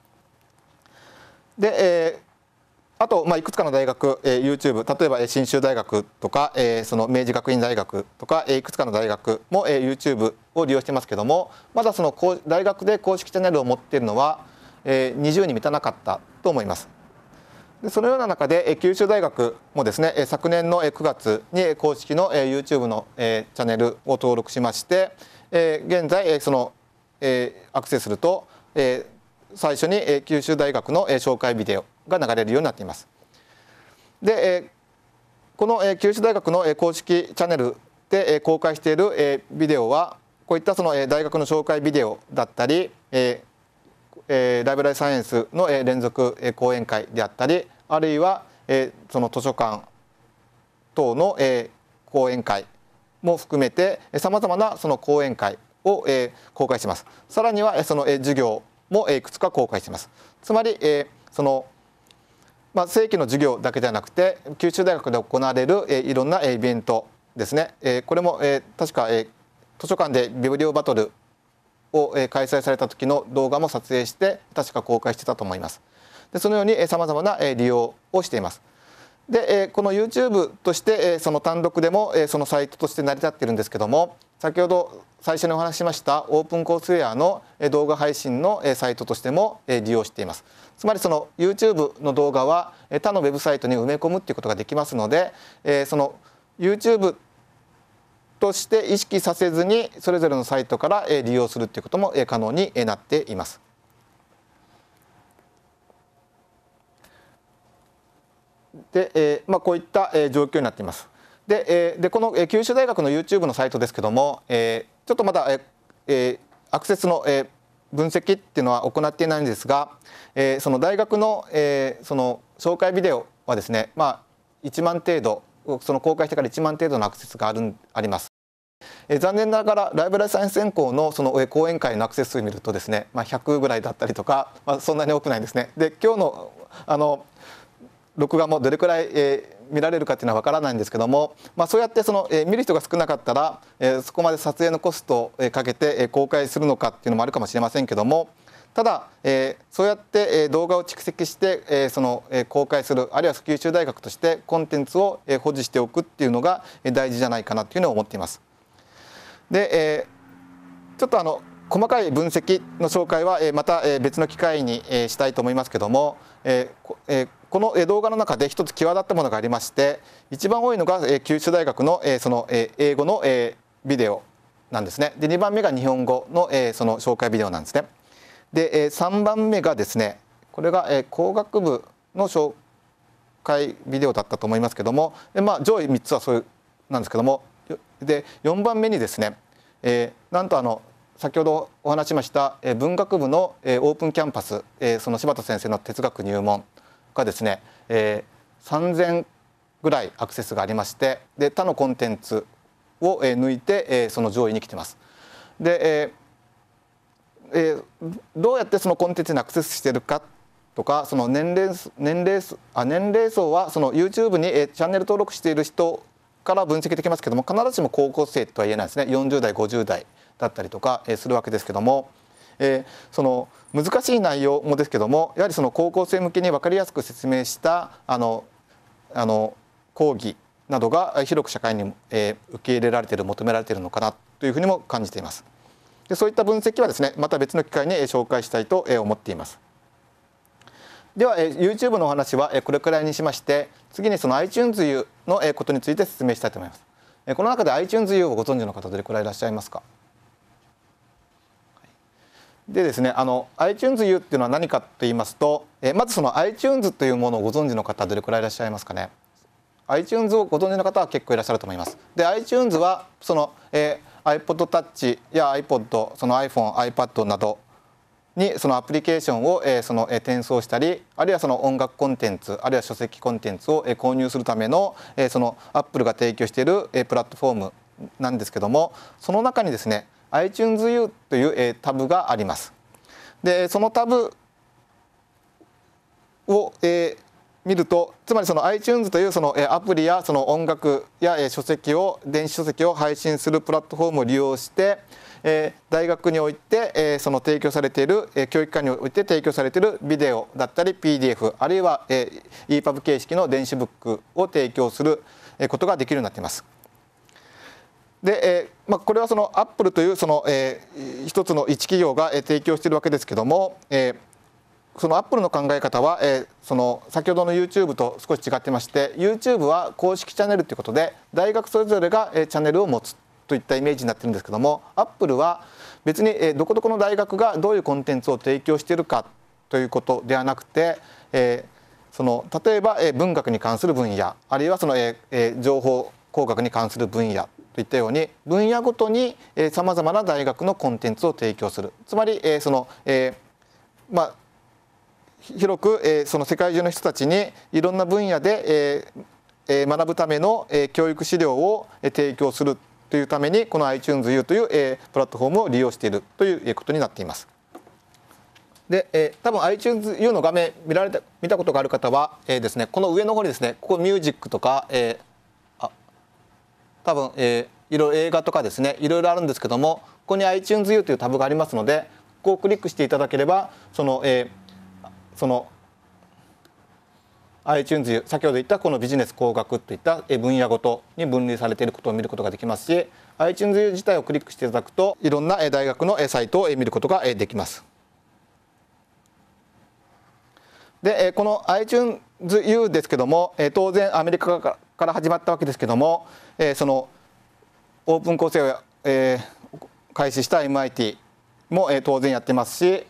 で、えーあと、まあ、いくつかの大学、えー、YouTube、例えば信州大学とか、えー、その明治学院大学とか、えー、いくつかの大学も、えー、YouTube を利用してますけども、まだその大学で公式チャンネルを持っているのは、えー、にじゅうに満たなかったと思います。でそのような中で、えー、九州大学もですね、昨年のくがつに公式の、えー、YouTube の、えー、チャンネルを登録しまして、えー、現在、えー、その、えー、アクセスすると、えー、最初に、えー、九州大学の、えー、紹介ビデオが流れるようになっています。でこの九州大学の公式チャンネルで公開しているビデオはこういったその大学の紹介ビデオだったりライブラリサイエンスの連続講演会であったり、あるいはその図書館等の講演会も含めてさまざまなその講演会を公開しています。さらにはその授業もいくつか公開しています。つまりそのまあ、正規の授業だけではなくて九州大学で行われるいろんなイベントですね、これも確か図書館でビブリオバトルを開催された時の動画も撮影して確か公開してたと思います。でそのようにさまざまな利用をしています。でこの YouTube としてその単独でもそのサイトとして成り立っているんですけども、先ほど最初にお話ししましたオープンコースウェアの動画配信のサイトとしても利用しています。つまりその YouTube の動画は他のウェブサイトに埋め込むっていうことができますので、その YouTube として意識させずにそれぞれのサイトから利用するっていうことも可能になっています。で、えーまあ、こういった状況になっています。で、えー、でこの九州大学の YouTube のサイトですけども、えー、ちょっとまだ、えー、アクセスの、えー、分析っていうのは行っていないんですが、えー、その大学の、えー、その紹介ビデオはですね、まあ、いちまん程度、その公開してからいちまん程度のアクセスがあるあります。えー、残念ながらライブラリサイエンス専攻のその講演会のアクセス数を見るとですね、まあ、ひゃくぐらいだったりとか、まあ、そんなに多くないんですね。で今日のあの録画もどれくらい、えー、見られるかっていうのは分からないんですけども、まあ、そうやってその、えー、見る人が少なかったら、えー、そこまで撮影のコストを、えー、かけて、えー、公開するのかっていうのもあるかもしれませんけども、ただ、えー、そうやって、えー、動画を蓄積して、えー、その、えー、公開する、あるいは九州大学としてコンテンツを、えー、保持しておくっていうのが、えー、大事じゃないかなというのを思っています。で、えー、ちょっとあの細かい分析の紹介はまた別の機会にしたいと思いますけども、この動画の中で一つ際立ったものがありまして、一番多いのが九州大学のその英語のビデオなんですね。でにばんめが日本語のその紹介ビデオなんですね。でさんばんめがですね、 これが、えー、工学部の紹介ビデオだったと思いますけども、で、まあ、上位みっつはそういうなんですけども、でよんばんめにですね、えー、なんとあの先ほどお話しました、えー、文学部の、えー、オープンキャンパス、えー、その柴田先生の哲学入門がですね、えー、さんぜんぐらいアクセスがありまして、で他のコンテンツを、えー、抜いて、えー、その上位に来てます。で、えーえー、どうやってそのコンテンツにアクセスしているかとか、その年齢年齢あ年齢層はその YouTube に、えー、チャンネル登録している人から分析できますけども、必ずしも高校生とは言えないですね。よんじゅう代ごじゅう代だったりとか、えー、するわけですけども、えー、その難しい内容もですけども、やはりその高校生向けに分かりやすく説明したあのあの講義などが広く社会に、えー、受け入れられている、求められているのかなというふうにも感じています。でそういった分析はですね、また別の機会に紹介したいと思っています。では YouTube のお話はこれくらいにしまして、次にその iTunes U のことについて説明したいと思います。この中で iTunes U をご存知の方どれくらいいらっしゃいますか？でですね、あの iTunes U っていうのは何かと言いますと、まずその iTunes というものをご存知の方どれくらいいらっしゃいますかね。iTunes をご存知の方は結構いらっしゃると思います。で iTunes はその、えー iPod Touch や iPod、その iPhone、iPad などにそのアプリケーションを、えー、その、えー、転送したり、あるいはその音楽コンテンツ、あるいは書籍コンテンツを、えー、購入するための、えー、その Apple が提供している、えー、プラットフォームなんですけども、その中にですね iTunes U という、えー、タブがあります。でそのタブを、えー見ると、つまりその iTunes というそのアプリやその音楽や書籍を電子書籍を配信するプラットフォームを利用して、大学においてその提供されている、教育機関において提供されているビデオだったり ピーディーエフ、あるいは イーパブ 形式の電子ブックを提供することができるようになっています。で、まあ、これはその Apple というその一つの一企業が提供しているわけですけども、そのアップルの考え方は、えー、その先ほどの YouTube と少し違ってまして、 YouTube は公式チャンネルということで大学それぞれが、えー、チャンネルを持つといったイメージになってるんですけども、アップルは別に、えー、どこどこの大学がどういうコンテンツを提供しているかということではなくて、えー、その例えば、えー、文学に関する分野、あるいはその、えーえー、情報工学に関する分野といったように分野ごとにさまざまな大学のコンテンツを提供する。つまり、えー、その、えー、まあ広く、えー、その世界中の人たちにいろんな分野で、えー、学ぶための、えー、教育資料を、えー、提供するというためにこの iTunes U という、えー、プラットフォームを利用しているということになっています。で、えー、多分 iTunes U の画面見られた見たことがある方は、えーですね、この上の方にですね、ここミュージックとか、えー、あ多分、えー、いろいろ映画とかですね、いろいろあるんですけども、ここに iTunes U というタブがありますので、ここをクリックしていただければその、えーその iTunes U、先ほど言ったこのビジネス工学といった分野ごとに分類されていることを見ることができますし、 iTunes U 自体をクリックしていただくといろんな大学のサイトを見ることができます。でこの iTunes U ですけども、当然アメリカから始まったわけですけども、そのオープン構成を開始した エムアイティー も当然やってますし、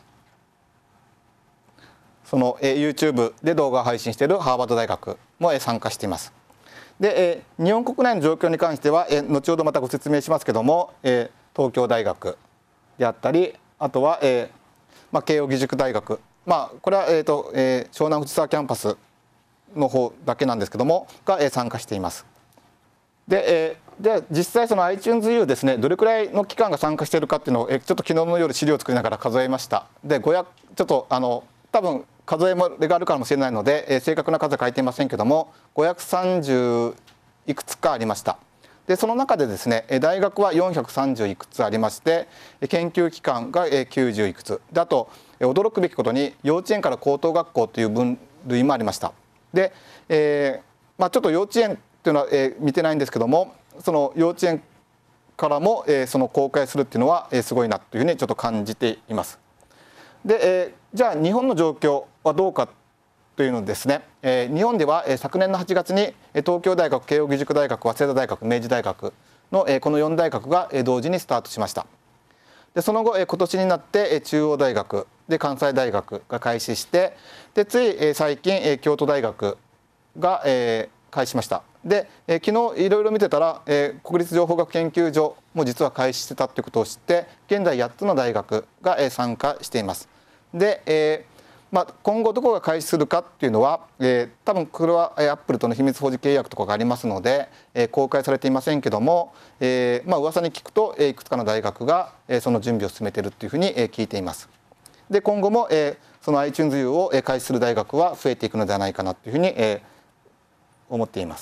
その YouTube で動画を配信しているハーバード大学も参加しています。で日本国内の状況に関しては後ほどまたご説明しますけども、東京大学であったり、あとは、まあ、慶應義塾大学、まあ、これは、えーとえー、湘南藤沢キャンパスの方だけなんですけどもが参加しています。で、えー、で実際その iTunes U ですね、どれくらいの機関が参加しているかっていうのをちょっと昨日の夜資料を作りながら数えました。でごひゃくちょっとあの多分数え漏れがあるかもしれないので、えー、正確な数は書いていませんけども、ごひゃくさんじゅういくつかありました。でその中でですね、大学はよんひゃくさんじゅういくつありまして、研究機関がきゅうじゅういくつで、あと驚くべきことに幼稚園から高等学校という分類もありました。で、えーまあ、ちょっと幼稚園というのは、えー、見てないんですけども、その幼稚園からも、えー、その公開するっていうのは、えー、すごいなというふうにちょっと感じています。で、えー、じゃあ日本の状況はどうかというのですね、えー、日本では、えー、昨年のはちがつに東京大学、慶應義塾大学、早稲田大学、明治大学の、えー、このよん大学が、えー、同時にスタートしました。でその後、えー、今年になって、えー、中央大学、 で関西大学が開始して、でつい、えー、最近、えー、京都大学が、えー、開始しました。で、えー、昨日いろいろ見てたら、えー、国立情報学研究所も実は開始してたということを知って、現在やっつの大学が、えー、参加しています。で、えーまあ、今後どこが開始するかっていうのは、えー、多分これはアップルとの秘密保持契約とかがありますので、えー、公開されていませんけども、えーまあ噂に聞くと、えー、いくつかの大学が、えー、その準備を進めているというふうに、えー、聞いています。で今後も、えー、その iTunes U を開始する大学は増えていくのではないかなというふうに、えー、思っています。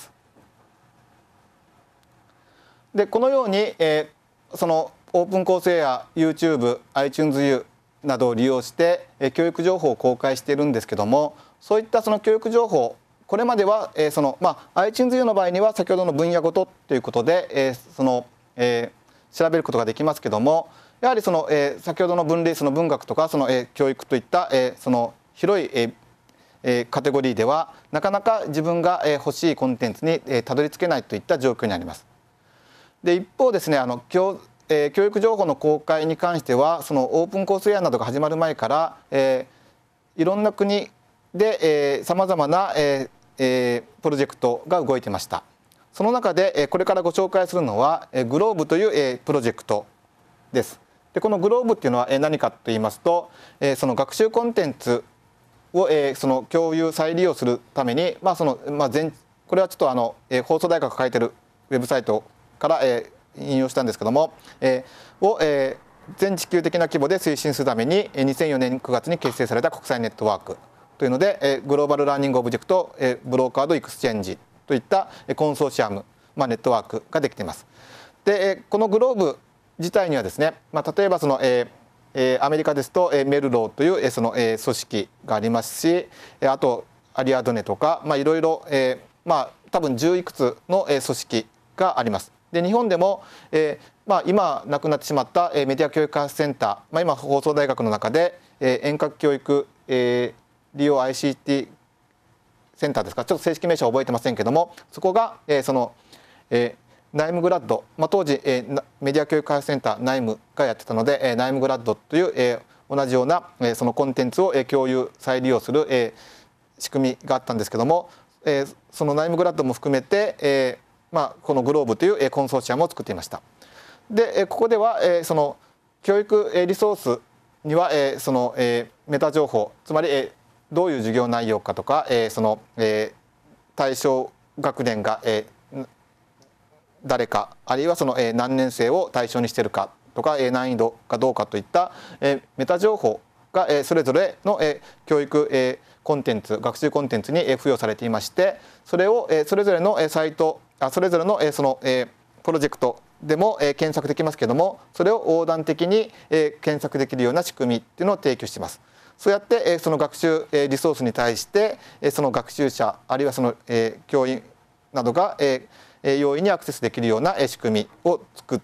でこのように、えー、そのオープン構成や YouTube、iTunes Uなどを利用して教育情報を公開しているんですけども、そういったその教育情報、これまではその、まあ、iTunes U の場合には先ほどの分野ごとということでその、えー、調べることができますけども、やはりその、えー、先ほどの分類、その文学とかその、えー、教育といった、えー、その広い、えーえー、カテゴリーではなかなか自分が、えー、欲しいコンテンツに、えー、たどり着けないといった状況にあります。で一方ですね、あの教えー、教育情報の公開に関してはそのオープンコースウェアなどが始まる前から、えー、いろんな国でさまざまな、えーえー、プロジェクトが動いていました。その中で、えー、これからご紹介するのは、えー、グローブという、えー、プロジェクトです。でこのグローブっていうのは、えー、何かと言いますと、えー、その学習コンテンツを、えー、その共有再利用するために、まあそのまあ、全これはちょっとあの、えー、放送大学が書いてるウェブサイトから、えー引用したんですけども、えー、を、えー、全地球的な規模で推進するためににせんよねんくがつに結成された国際ネットワークというので、えー、グローバルラーニングオブジェクト、えー、ブローカードエクスチェンジといったコンソーシアム、まあ、ネットワークができています。で、えー、このグローブ自体にはですね、まあ、例えばその、えーえー、アメリカですと、えー、メルローという、えーそのえー、組織がありますし、あとアリアドネとか、まあ、いろいろ、えーまあ、多分じゅういくつの、えー、組織があります。で日本でも、えーまあ、今亡くなってしまった、えー、メディア教育開発センター、まあ、今放送大学の中で、えー、遠隔教育、えー、利用 アイシーティー センターですか、ちょっと正式名称は覚えてませんけども、そこが、えー、その、えー、ナイムグラッド、まあ、当時、えー、メディア教育開発センターナイムがやってたので、えー、ナイムグラッドという、えー、同じような、えー、そのコンテンツを、えー、共有再利用する、えー、仕組みがあったんですけども、えー、そのナイムグラッドも含めて、えーまあ、このグローブというコンソーシアムを作っていました。でここではその教育リソースにはそのメタ情報、つまりどういう授業内容かとか、その対象学年が誰か、あるいはその何年生を対象にしているかとか、難易度かどうかといったメタ情報がそれぞれの教育コンテンツ、学習コンテンツに付与されていまして、それをそれぞれのサイト、それぞれのそのプロジェクトでも検索できますけども、それを横断的に検索できるような仕組みっていうのを提供しています。そうやってその学習リソースに対してその学習者、あるいはその教員などが容易にアクセスできるような仕組みを作って、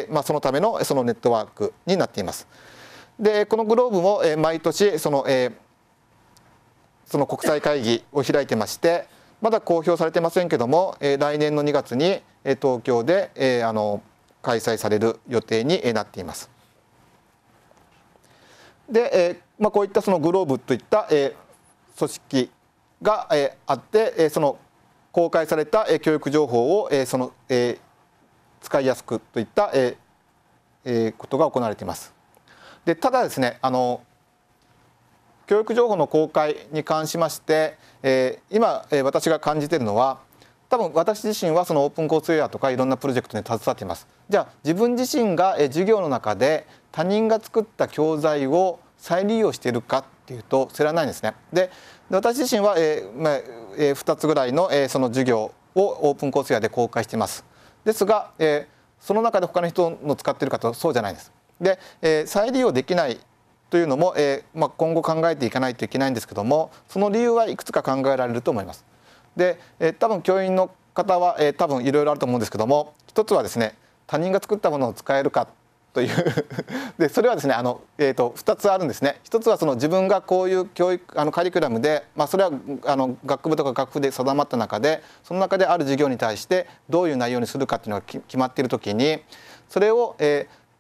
まあ、そのためのそのネットワークになっています。でこのグローブも毎年そのその国際会議を開いてまして、まだ公表されてませんけども、来年のにがつに東京であの開催される予定になっています。で、まあ、こういったそのグローブといった組織があって、その公開された教育情報をその使いやすくといったことが行われています。でただですね、あの教育情報の公開に関しまして、えー、今、えー、私が感じているのは、多分私自身はそのオープンコースウェアとかいろんなプロジェクトに携わっています。じゃあ自分自身が、えー、授業の中で他人が作った教材を再利用しているかっていうと、それはないんですね。で私自身は、えーまあえー、ふたつぐらいの、えー、その授業をオープンコースウェアで公開しています。ですが、えー、その中で他の人の使っているかとそうじゃないです。で、えー、再利用できないというのも、えーまあ、今後考えていかないといけないんですけども、その理由はいくつか考えられると思います。で、えー、多分教員の方は、えー、多分いろいろあると思うんですけども、一つはですね、他人が作ったものを使えるかというでそれはですね、あの、えー、とふたつあるんですね。一つはその自分がこういう教育あのカリキュラムで、まあ、それはあの学部とか学部で定まった中で、その中である授業に対してどういう内容にするかっていうのが決まっている時に、それを、えー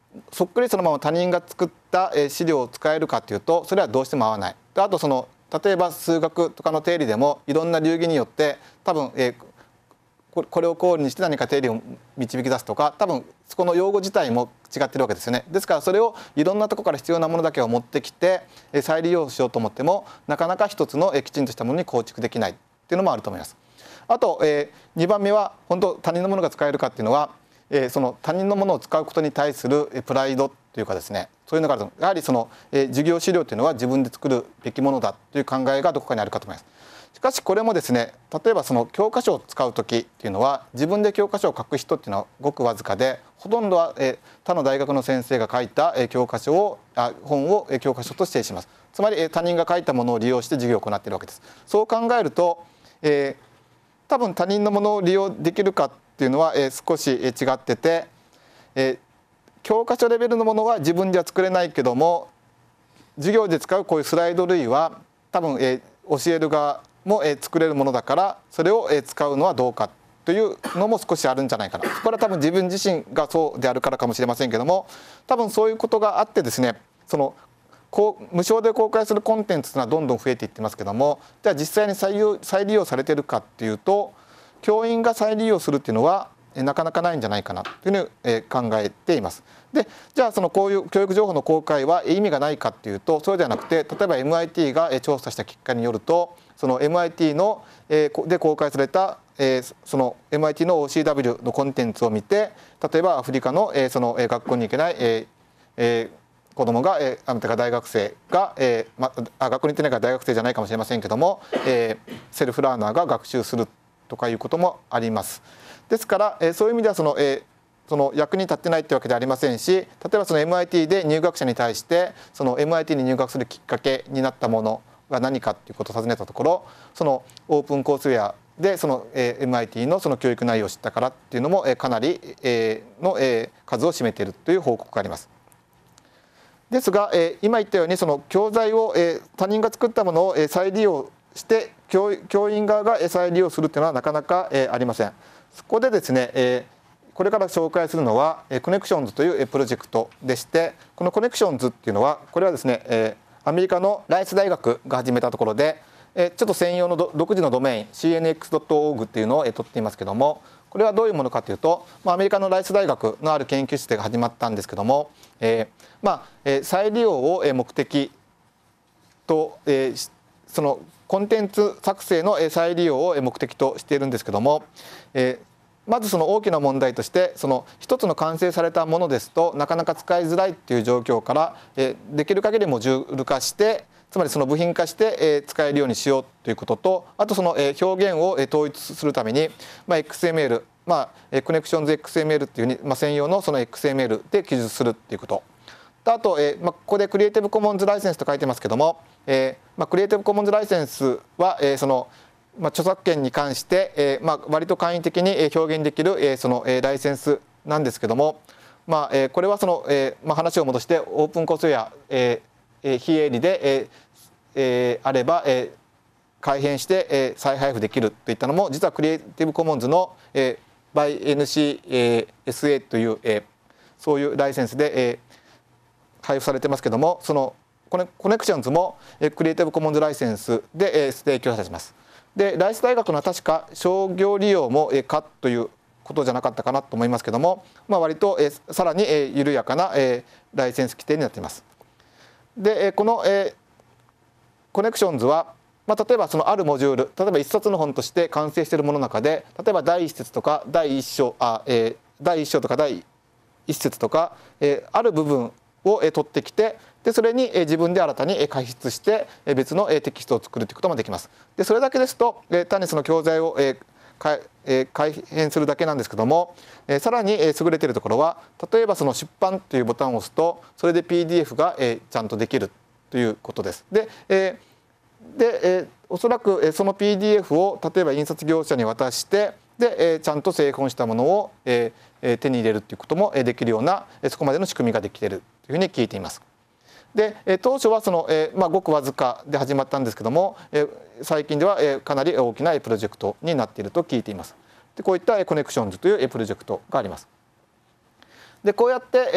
そっくりそのまま他人が作った資料を使えるかというとそれはどうしても合わない。あとその例えば数学とかの定理でもいろんな流儀によって多分、えー、これを考慮にして何か定理を導き出すとか多分そこの用語自体も違ってるわけですよね。ですからそれをいろんなところから必要なものだけを持ってきて再利用しようと思ってもなかなか一つのきちんとしたものに構築できないっていうのもあると思います。あと、えー、にばんめは本当他人のものが使えるかっていうのはえー、その他人のものを使うことに対するプライドというかですね、そういうのがあるとやはりその、えー、授業資料というのは自分で作るべきものだという考えがどこかにあるかと思います。しかしこれもですね、例えばその教科書を使う時っていうのは自分で教科書を書く人っていうのはごくわずかで、ほとんどは、えー、他の大学の先生が書いた、えー、教科書をあ本を、えー、教科書と指定します。つまり、えー、他人が書いたものを利用して授業を行っているわけです。そう考えると、えー、多分他人のものを利用できるかっていうのは、えー、少し違ってて。えー、教科書レベルのものは自分では作れないけども授業で使うこういうスライド類は多分、えー、教える側も、えー、作れるものだからそれを、えー、使うのはどうかというのも少しあるんじゃないかな。これは多分自分自身がそうであるからかもしれませんけども多分そういうことがあってですね、そのこう無償で公開するコンテンツというのはどんどん増えていってますけども、じゃあ実際に再利用、再利用されているかっていうと教員が再利用するっていうのはなかなかないんじゃないかなというふうに考えています。で、じゃあそのこういう教育情報の公開は意味がないかっていうとそうではなくて、例えば エムアイティー が調査した結果によるとその エムアイティー ので公開されたその エムアイティー の オーシーダブリュー のコンテンツを見て、例えばアフリカのその学校に行けない子どもがあなたが大学生が、えーまあ、学校に行ってないから大学生じゃないかもしれませんけども、えー、セルフラーナーが学習するとかいうこともあります。ですから、えー、そういう意味ではその、えー、その役に立ってないってわけではありませんし、例えばその エムアイティー で入学者に対してその エムアイティー に入学するきっかけになったものが何かっていうことを尋ねたところ、そのオープンコースウェアでその エムアイティー のその教育内容を知ったからっていうのもかなりの数を占めているという報告があります。ですが今言ったようにその教材を他人が作ったものを再利用して教員側が再利用するというのはなかなかありません。そこでですね、これから紹介するのはコネクションズというプロジェクトでして、このコネクションズっていうのはこれはですねアメリカのライス大学が始めたところで、ちょっと専用の独自のドメイン シーエヌエックスドットオーアールジー っていうのを取っていますけども、これはどういうものかというと、アメリカのライス大学のある研究室で始まったんですけども、えーまあ、再利用を目的と、えー、そのコンテンツ作成の再利用を目的としているんですけども、えー、まずその大きな問題としてその一つの完成されたものですとなかなか使いづらいっていう状況から、えー、できる限りモジュール化してつまりその部品化して使えるようにしようということと、あとその表現を統一するために、まあ、エックスエムエル、まあ、コネクションズ エックスエムエル っていうふうに、まあ、専用のその エックスエムエル で記述するっていうこと。あと、えーまあ、ここでクリエイティブコモンズライセンスと書いてますけども、えーまあ、クリエイティブコモンズライセンスは、えーそのまあ、著作権に関して、えーまあ、割と簡易的に表現できる、えーそのえー、ライセンスなんですけども、まあえー、これはその、えーまあ、話を戻してオープンコースウェア、えー、非営利で、えーえー、あれば、えー、改変して、えー、再配布できるといったのも実はクリエイティブコモンズの、えー、by エヌシーエスエー という、えー、そういうライセンスで、えー配布されてますけども、そのコネクションズもクリエイティブコモンズライセンスで提供されます。でライス大学のは確か商業利用も可ということじゃなかったかなと思いますけども、まあ、割とさらに緩やかなライセンス規定になっています。でこのコネクションズは、まあ、例えばそのあるモジュール、例えば一冊の本として完成しているものの中で、例えば第一節とか第一章あ、えー、第一章とか第一節とか、えー、ある部分を取ってきて、でそれに自分で新たに解説して別のテキストを作るということもできます。でそれだけですと単にその教材を改変するだけなんですけども、さらに優れているところは、例えばその出版というボタンを押すとそれで ピーディーエフ がちゃんとできるということです。ででおそらくその ピーディーエフ を例えば印刷業者に渡してでちゃんと製本したものを手に入れるということもできるようなそこまでの仕組みができているというふうに聞いています。で当初はその、まあ、ごくわずかで始まったんですけども、最近ではかなり大きなプロジェクトになっていると聞いています。でこういったコネクションズというプロジェクトがあります。でこうやって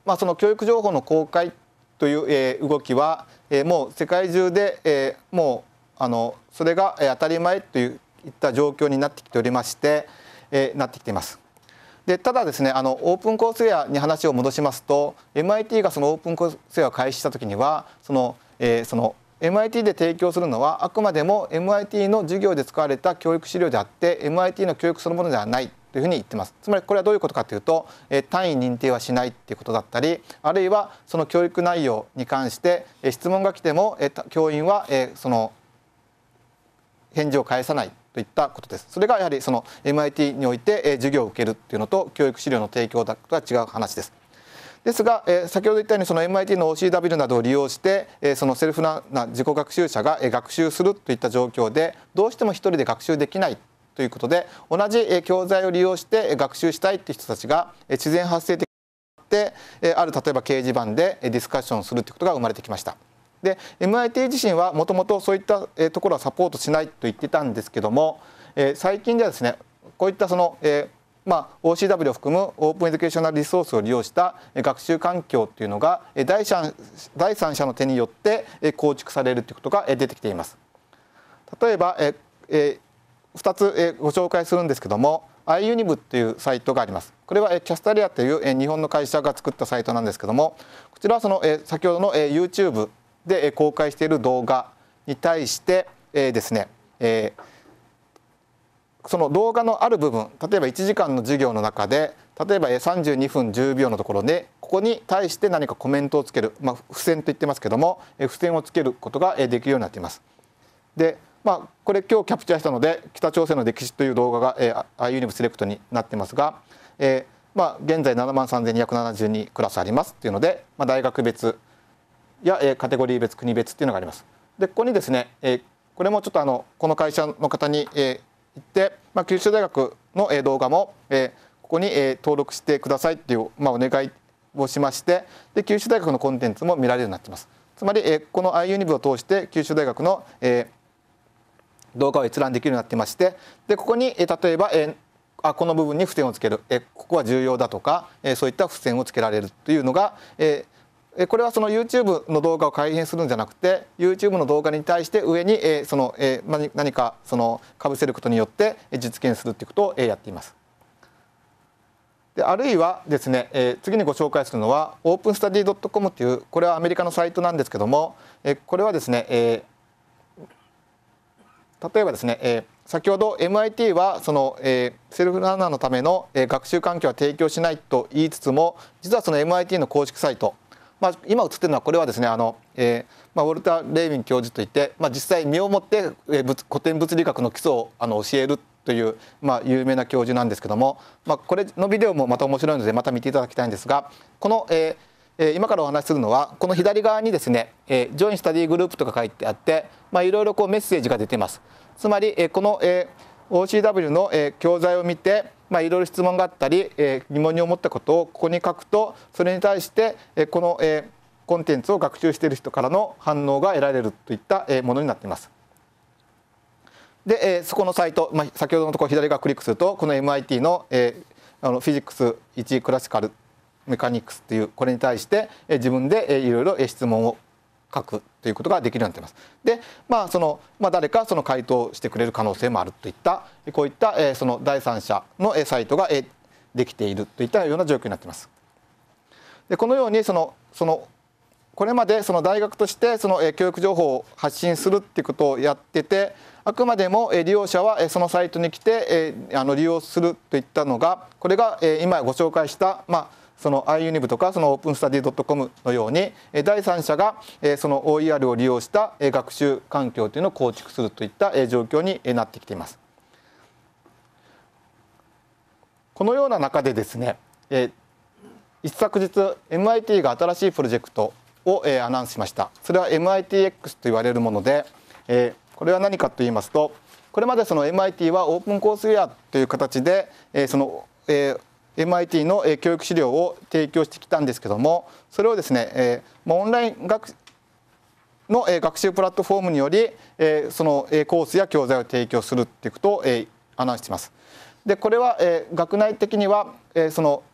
まあ、その教育情報の公開という、えー、動きは、えー、もう世界中で、えー、もうあのそれが当たり前といった状況になってきておりまして、えー、なってきています。でただですね、あのオープンコースウェアに話を戻しますと、 エムアイティー がそのオープンコースウェアを開始した時にはその、えー、その エムアイティー で提供するのはあくまでも エムアイティー の授業で使われた教育資料であって エムアイティー の教育そのものではないというふうに言ってます。つまりこれはどういうことかというと、えー、単位認定はしないということだったり、あるいはその教育内容に関して、えー、質問が来ても、えー、教員は、えー、その返事を返さないといったことです。それがやはりその エムアイティー において、えー、授業を受けるというのと教育資料の提供だとは違う話です。ですが、えー、先ほど言ったようにその エムアイティー の オーシーダブリュー などを利用して、えー、そのセルフな自己学習者が、えー、学習するといった状況でどうしても一人で学習できないということで、同じ、えー、教材を利用して、えー、学習したいという人たちが、えー、自然発生的になって、えー、ある例えば掲示板で、えー、ディスカッションするということが生まれてきました。で エムアイティー 自身はもともとそういった、えー、ところはサポートしないと言ってたんですけども、えー、最近ではですね、こういったその、えーまあ、オーシーダブリュー を含むオープンエデュケーショナルリソースを利用した学習環境というのが第三第三者の手によって構築されるということが出てきています。例えばええふたつご紹介するんですけども、 アイユニブ というサイトがあります。これはキャスタリアという日本の会社が作ったサイトなんですけども、こちらはその先ほどの YouTube で公開している動画に対してですね、えーその動画のある部分、例えばいちじかんの授業の中で例えばさんじゅうにふんじゅうびょうのところでここに対して何かコメントをつける、まあ、付箋と言ってますけども、付箋をつけることができるようになっています。で、まあ、これ今日キャプチャーしたので北朝鮮の歴史という動画が アイユニブ セレクトになってますが、えーまあ、現在ななまんさんぜんにひゃくななじゅうにクラスありますっていうので、まあ、大学別やカテゴリー別国別っていうのがあります。でここにですね、えー、これもちょっとあのこの会社の方に、えーでまあ、九州大学の動画も、えー、ここに、えー、登録してくださいっていう、まあ、お願いをしまして、で九州大学のコンテンツも見られるようになっています。つまり、えー、この アイユニブ を通して九州大学の、えー、動画を閲覧できるようになっていまして、でここに、えー、例えば、えー、あこの部分に付箋をつける、えー、ここは重要だとか、えー、そういった付箋をつけられるというのが、えーこれはその YouTube の動画を改変するんじゃなくて YouTube の動画に対して上にその何かその被せることによって実現するということをやっています。であるいはですね、次にご紹介するのは オープンスタディードットコム というこれはアメリカのサイトなんですけども、これはですね、例えばですね、先ほど エムアイティー はそのセルフランナーのための学習環境は提供しないと言いつつも、実はその エムアイティー の公式サイト、まあ、今映ってるのはこれはですねあの、えーまあ、ウォルター・レイヴィン教授といって、まあ、実際身をもって、えー、古典物理学の基礎をあの教えるという、まあ、有名な教授なんですけども、まあ、これのビデオもまた面白いのでまた見ていただきたいんですが、この、えー、今からお話しするのはこの左側にですね「えー、ジョインスタディグループ」とか書いてあって、まあ、いろいろこうメッセージが出てます。つまり、えー、この、えー、オーシーダブリュー の、えー、教材を見てまあ、いろいろ質問があったり、えー、疑問に思ったことをここに書くと、それに対して、えー、この、えー、コンテンツを学習している人からの反応が得られるといった、えー、ものになっています。で、えー、そこのサイト、まあ、先ほどのところ左側クリックするとこの エムアイティー の、えー、あのフィジックスいちクラシカルメカニクスというこれに対して、えー、自分で、えー、いろいろ質問を書くということができるようになっています。で、まあそのまあ、誰かその回答してくれる可能性もあるといったこういった、えー、その第三者のサイトが、えー、できているといったような状況になっています。でこのようにそのそのこれまでその大学としてその、えー、教育情報を発信するっていうことをやってて、あくまでも、えー、利用者は、えー、そのサイトに来て、えー、あの利用するといったのが、これが、えー、今ご紹介したまあその アイユニブ とかその オープンスタディードットコム のように第三者がその オーイーアール を利用した学習環境というのを構築するといった状況になってきています。このような中でですね、一昨日 エムアイティー が新しいプロジェクトをアナウンスしました。それは エムアイティーエックス と言われるもので、これは何かと言いますと、これまでその エムアイティー はオープンコースウェアという形でそのエムアイティー の教育資料を提供してきたんですけども、それをですね、オンライン学の学習プラットフォームによりそのコースや教材を提供するということをアナウンスしています。でこれは学内的にはその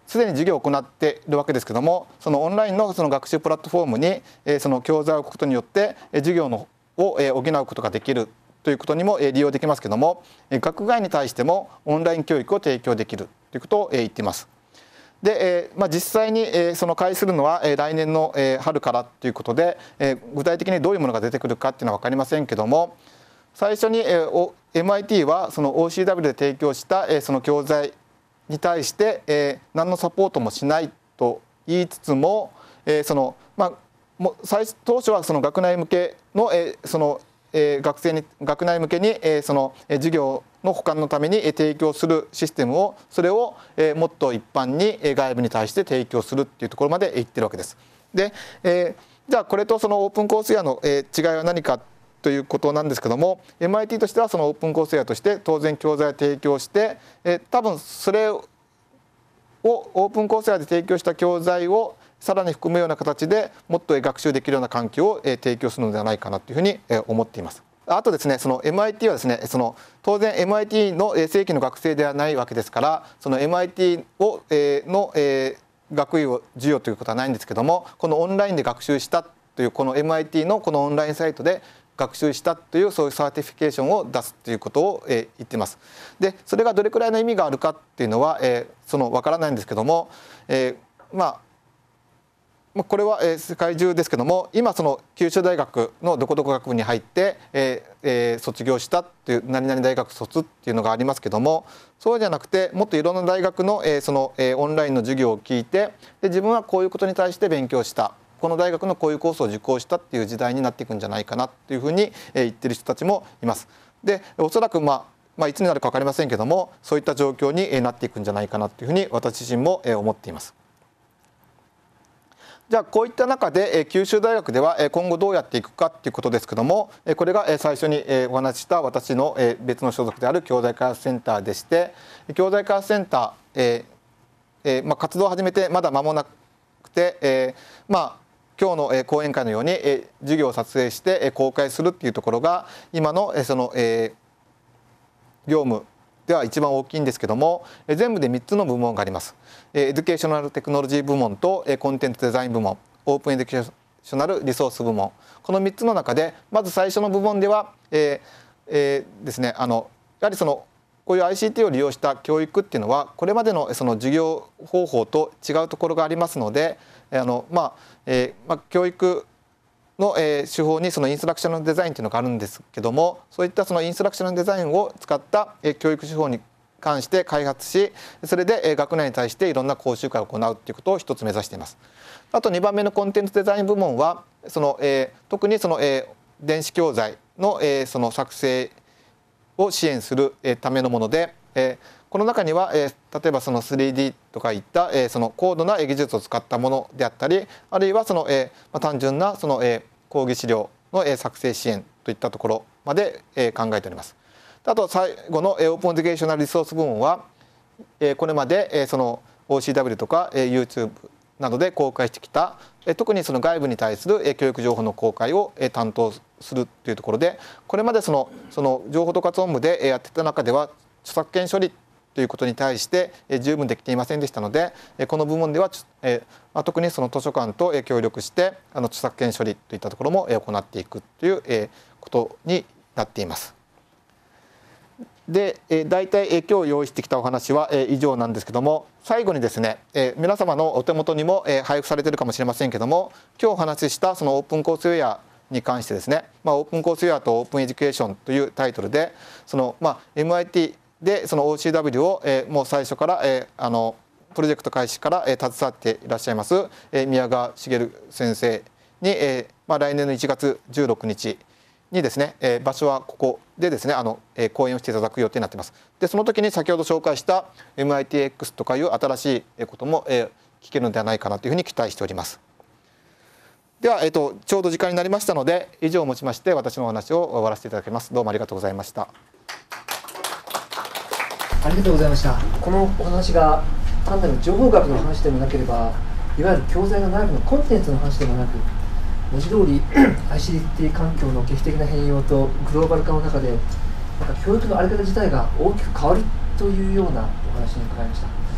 すでに授業を行っているわけですけども、そのオンラインのその学習プラットフォームに、えー、その教材を置くことによって、えー、授業のを、えー、補うことができるということにも、えー、利用できますけども、えー、学外に対してもオンライン教育を提供できるということを、えー、言っています。で、えーまあ、実際に、えー、その開始するのは、えー、来年の、えー、春からということで、えー、具体的にどういうものが出てくるかっていうのは分かりませんけども、最初に、えー、エムアイティー はその オーシーダブリュー で提供した、えー、その教材に対して、えー、何のサポートもしないと言いつつも、えーそのまあ、も最当初はその学内向けの、えーそのえー、学生に学内向けに、えー、その、えー、授業の補完のために、えー、提供するシステムをそれを、えー、もっと一般に、えー、外部に対して提供するっていうところまでいってるわけです。で、えー、じゃあこれとそのオープンコースウェアの、えー、違いは何かということなんですけども、 エムアイティー としてはそのオープンコースウェアとして当然教材を提供して、えー、多分それをオープンコースウェアで提供した教材をさらに含むような形でもっと学習できるような環境を提供するのではないかなというふうに思っています。あとですね、その エムアイティー はですね、その当然 エムアイティー の正規の学生ではないわけですから、その エムアイティー をの学位を授与ということはないんですけども、このオンラインで学習したというこの エムアイティー のこのオンラインサイトで学習したというそういうサーティフィケーションを出すということを、えー、言っています。でそれがどれくらいの意味があるかっていうのは、えー、その分からないんですけども、えー、まあこれは世界中ですけども、今その九州大学のどこどこ学部に入って、えーえー、卒業したっていう何々大学卒っていうのがありますけども、そうじゃなくてもっといろんな大学の、えー、その、えー、オンラインの授業を聞いて、で自分はこういうことに対して勉強した、この大学のこういうコースを受講したっていう時代になっていくんじゃないかなっていうふうに言ってる人たちもいます。でおそらく、まあ、まあいつになるか分かりませんけども、そういった状況になっていくんじゃないかなというふうに私自身も思っています。じゃあこういった中で九州大学では今後どうやっていくかということですけども、これが最初にお話しした私の別の所属である教材開発センターでして、教材開発センター、えーまあ、活動を始めてまだ間もなくて、えー、まあ今日の講演会のように授業を撮影して公開するっていうところが今のその業務では一番大きいんですけども、全部でみっつの部門があります。エデュケーショナルテクノロジー部門とコンテンツデザイン部門、オープンエデュケーショナルリソース部門、このみっつの中でまず最初の部門では、えーえー、ですね、あのやはりそのこういう アイシーティー を利用した教育っていうのはこれまでのその授業方法と違うところがありますので、あのまあえーまあ、教育の、えー、手法にそのインストラクショナルデザインというのがあるんですけども、そういったそのインストラクショナルデザインを使った、えー、教育手法に関して開発し、それで、えー、学内に対していろんな講習会を行うということを一つ目指しています。あとにばんめのコンテンツデザイン部門はその、えー、特にその、えー、電子教材の、えー、その作成を支援する、えー、ためのもので、えーこの中には、えー、例えばその スリーディー とかいった、えー、その高度な技術を使ったものであったり、あるいはその、えーまあ、単純なその、えー、講義資料の、えー、作成支援といったところまで、えー、考えております。あと最後の、えー、オープンエデュケーショナルリソース部門は、えー、これまで、えー、その オーシーダブリュー とか、えー、YouTube などで公開してきた、えー、特にその外部に対する、えー、教育情報の公開を、えー、担当するというところで、これまでそのその情報統括本部でやってた中では著作権処理ということに対して十分できていませんでしたので、この部門では特にその図書館と協力してあの著作権処理といったところも行っていくということになっています。で大体今日用意してきたお話は以上なんですけども、最後にですね、皆様のお手元にも配布されているかもしれませんけども、今日お話ししたそのオープンコースウェアに関してですね、まあ、オープンコースウェアとオープンエデュケーションというタイトルでその、まあ、エムアイティーでその オーシーダブリュー を、えー、もう最初から、えー、あのプロジェクト開始から、えー、携わっていらっしゃいます、えー、宮川茂先生に、えーまあ、来年のいちがつじゅうろくにちにですね、えー、場所はここでですねあの、えー、講演をしていただく予定になっています。でその時に先ほど紹介した エムアイティーエックス とかいう新しいことも、えー、聞けるのではないかなというふうに期待しております。では、えー、とちょうど時間になりましたので、以上をもちまして私のお話を終わらせていただきます。どうもありがとうございました。 ありがとうございました。このお話が単なる情報学の話でもなければ、いわゆる教材の内部のコンテンツの話でもなく、文字通りアイシーティー 環境の劇的な変容とグローバル化の中で、なんか教育の在り方自体が大きく変わるというようなお話に伺いました。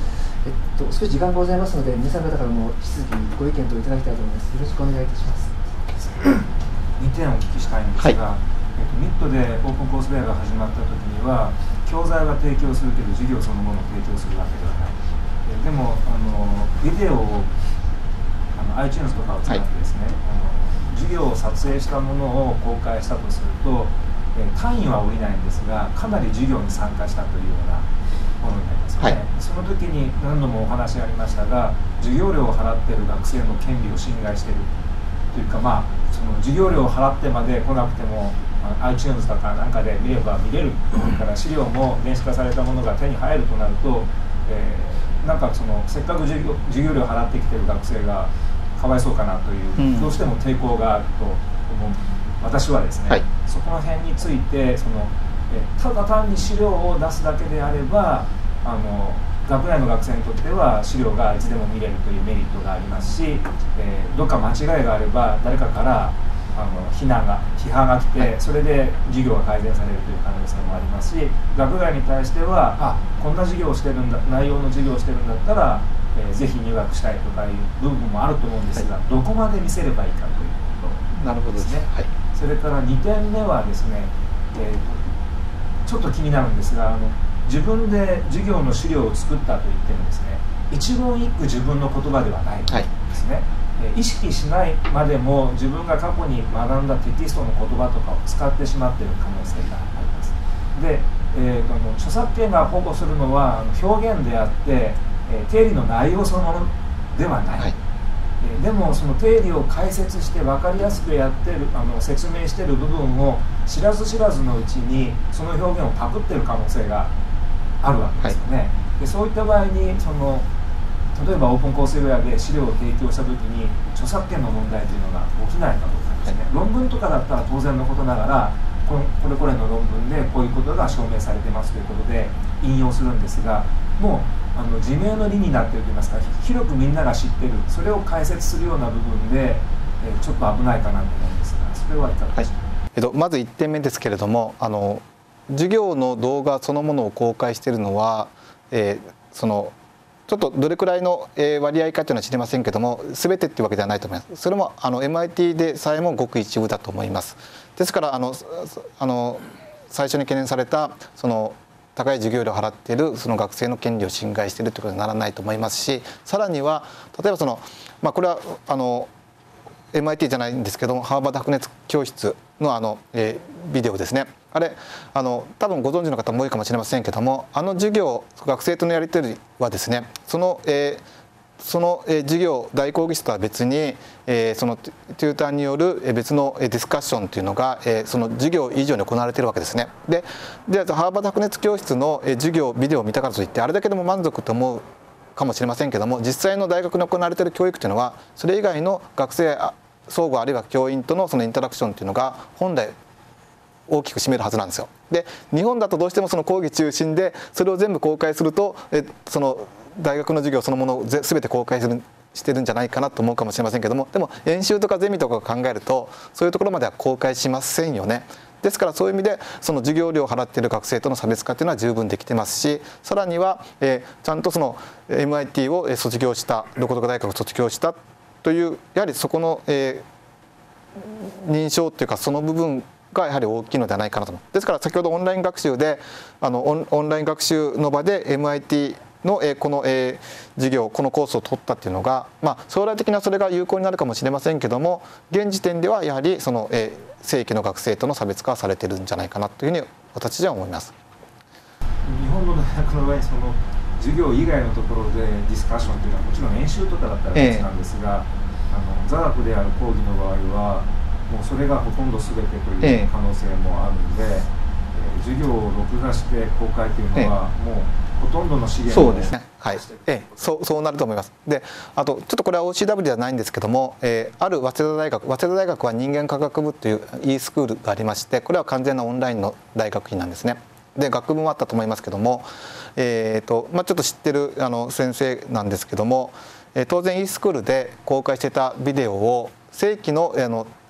えっと、少し時間がございますので、皆さん方からも引き続きご意見といただきたいと思います。よろしくお願いいたします。 にてんお聞きしたいんですが、はい、えっと、ミッドでオープンコースウェアが始まった時には教材は提供するけど授業そのものを提供するわけではない。えでもあのビデオをあの iTunes とかを使ってですね、はい、あの授業を撮影したものを公開したとすると、え単位は下りないんですがかなり授業に参加したというようなものになりますよね、はい、その時に何度もお話ありましたが授業料を払っている学生の権利を侵害しているというか、まあその授業料を払ってまで来なくても iTunes とかなんかで見れば見れるから資料も電子化されたものが手に入るとなると、えー、なんかそのせっかく授業、授業料を払ってきている学生がかわいそうかなという、うん、どうしても抵抗があると思う私はですね、はい、そこの辺についてそのえただ単に資料を出すだけであればあの学内の学生にとっては資料がいつでも見れるというメリットがありますし、えー、どっか間違いがあれば誰かからあの非難が批判が来て、はい、それで授業が改善されるという可能性もありますし学外に対してはあこんな授業をしてるんだ内容の授業をしてるんだったら、えー、ぜひ入学したいとかいう部分もあると思うんですが、はい、どこまで見せればいいかということですね。はい、それからにてんめはですね、えー、ちょっと気になるんですがあの自分で授業の資料を作ったといってもですね一言一句自分の言葉ではないですね、はい、意識しないまでも自分が過去に学んだテキストの言葉とかを使ってしまっている可能性があります。で、えー、との著作権が保護するのは表現であって、えー、定理の内容そのものではない、はい、えー、でもその定理を解説して分かりやすくやってるあの説明している部分を知らず知らずのうちにその表現をパクっている可能性があるわけですよね、はい、でそういった場合にその例えばオープンコースウェアで資料を提供したときに著作権の問題というのが起きないかどうかですね、はい、論文とかだったら当然のことながらこれこれの論文でこういうことが証明されてますということで引用するんですがもうあの自明の理になっているといいますか広くみんなが知っているそれを解説するような部分で、えー、ちょっと危ないかなと思うんですがそれはいかがでしょうか。はい、 えっと、まずいってんめですけれどもあの授業の動画そのものを公開しているのは、えー、そのちょっとどれくらいの割合かというのは知りませんけども全てっていうわけではないと思います。それもあの エムアイティー でさえもごく一部だと思います。ですからあのあの最初に懸念されたその高い授業料を払っているその学生の権利を侵害しているということにならないと思いますしさらには例えばその、まあ、これはあの エムアイティー じゃないんですけどもハーバード白熱教室のあの、えー、ビデオですねあれあの多分ご存知の方も多いかもしれませんけどもあの授業学生とのやり取りはですねその、えー、その、えー、授業代講義室とは別に、えー、そのテューターによる別のディスカッションというのが、えー、その授業以上に行われているわけですね。で、でハーバード白熱教室の授業ビデオを見たからといってあれだけでも満足と思うかもしれませんけども実際の大学に行われている教育というのはそれ以外の学生相互あるいは教員とのそのインタラクションというのが本来大きく占めるはずなんですよ。で日本だとどうしてもその講義中心でそれを全部公開するとえその大学の授業そのものを全て公開するしてるんじゃないかなと思うかもしれませんけどもでも演習とかゼミとかを考えるとそういうところまでは公開しませんよね。ですからそういう意味でその授業料を払っている学生との差別化というのは十分できてますしさらには、えー、ちゃんとその エムアイティー を卒業したどことか大学を卒業したというやはりそこの、えー、認証というかその部分がやはり大きいのではないかなと思う。ですから先ほどオンライン学習であのオン、オンライン学習の場で エムアイティー の、えー、この、えー、授業このコースを取ったっていうのが、まあ、将来的にはそれが有効になるかもしれませんけども現時点ではやはりその、えー、正規の学生との差別化はされてるんじゃないかなというふうに私は思います。 日本の大学の場合その授業以外のところでディスカッションというのはもちろん演習とかだったら別なんですが、えー、あの座学である講義の場合はもうそれがほとんど全てという可能性もあるので、えー、授業を録画して公開というのはもうほとんどの資源を、 そうですね、はい、ええ、そうそうなると思います。であとちょっとこれは オーシーダブリュー ではないんですけども、えー、ある早稲田大学早稲田大学は人間科学部という e スクールがありましてこれは完全なオンラインの大学院なんですね。で学部もあったと思いますけども、えーとまあ、ちょっと知ってるあの先生なんですけども、えー、当然 e スクールで公開していたビデオを正規のあの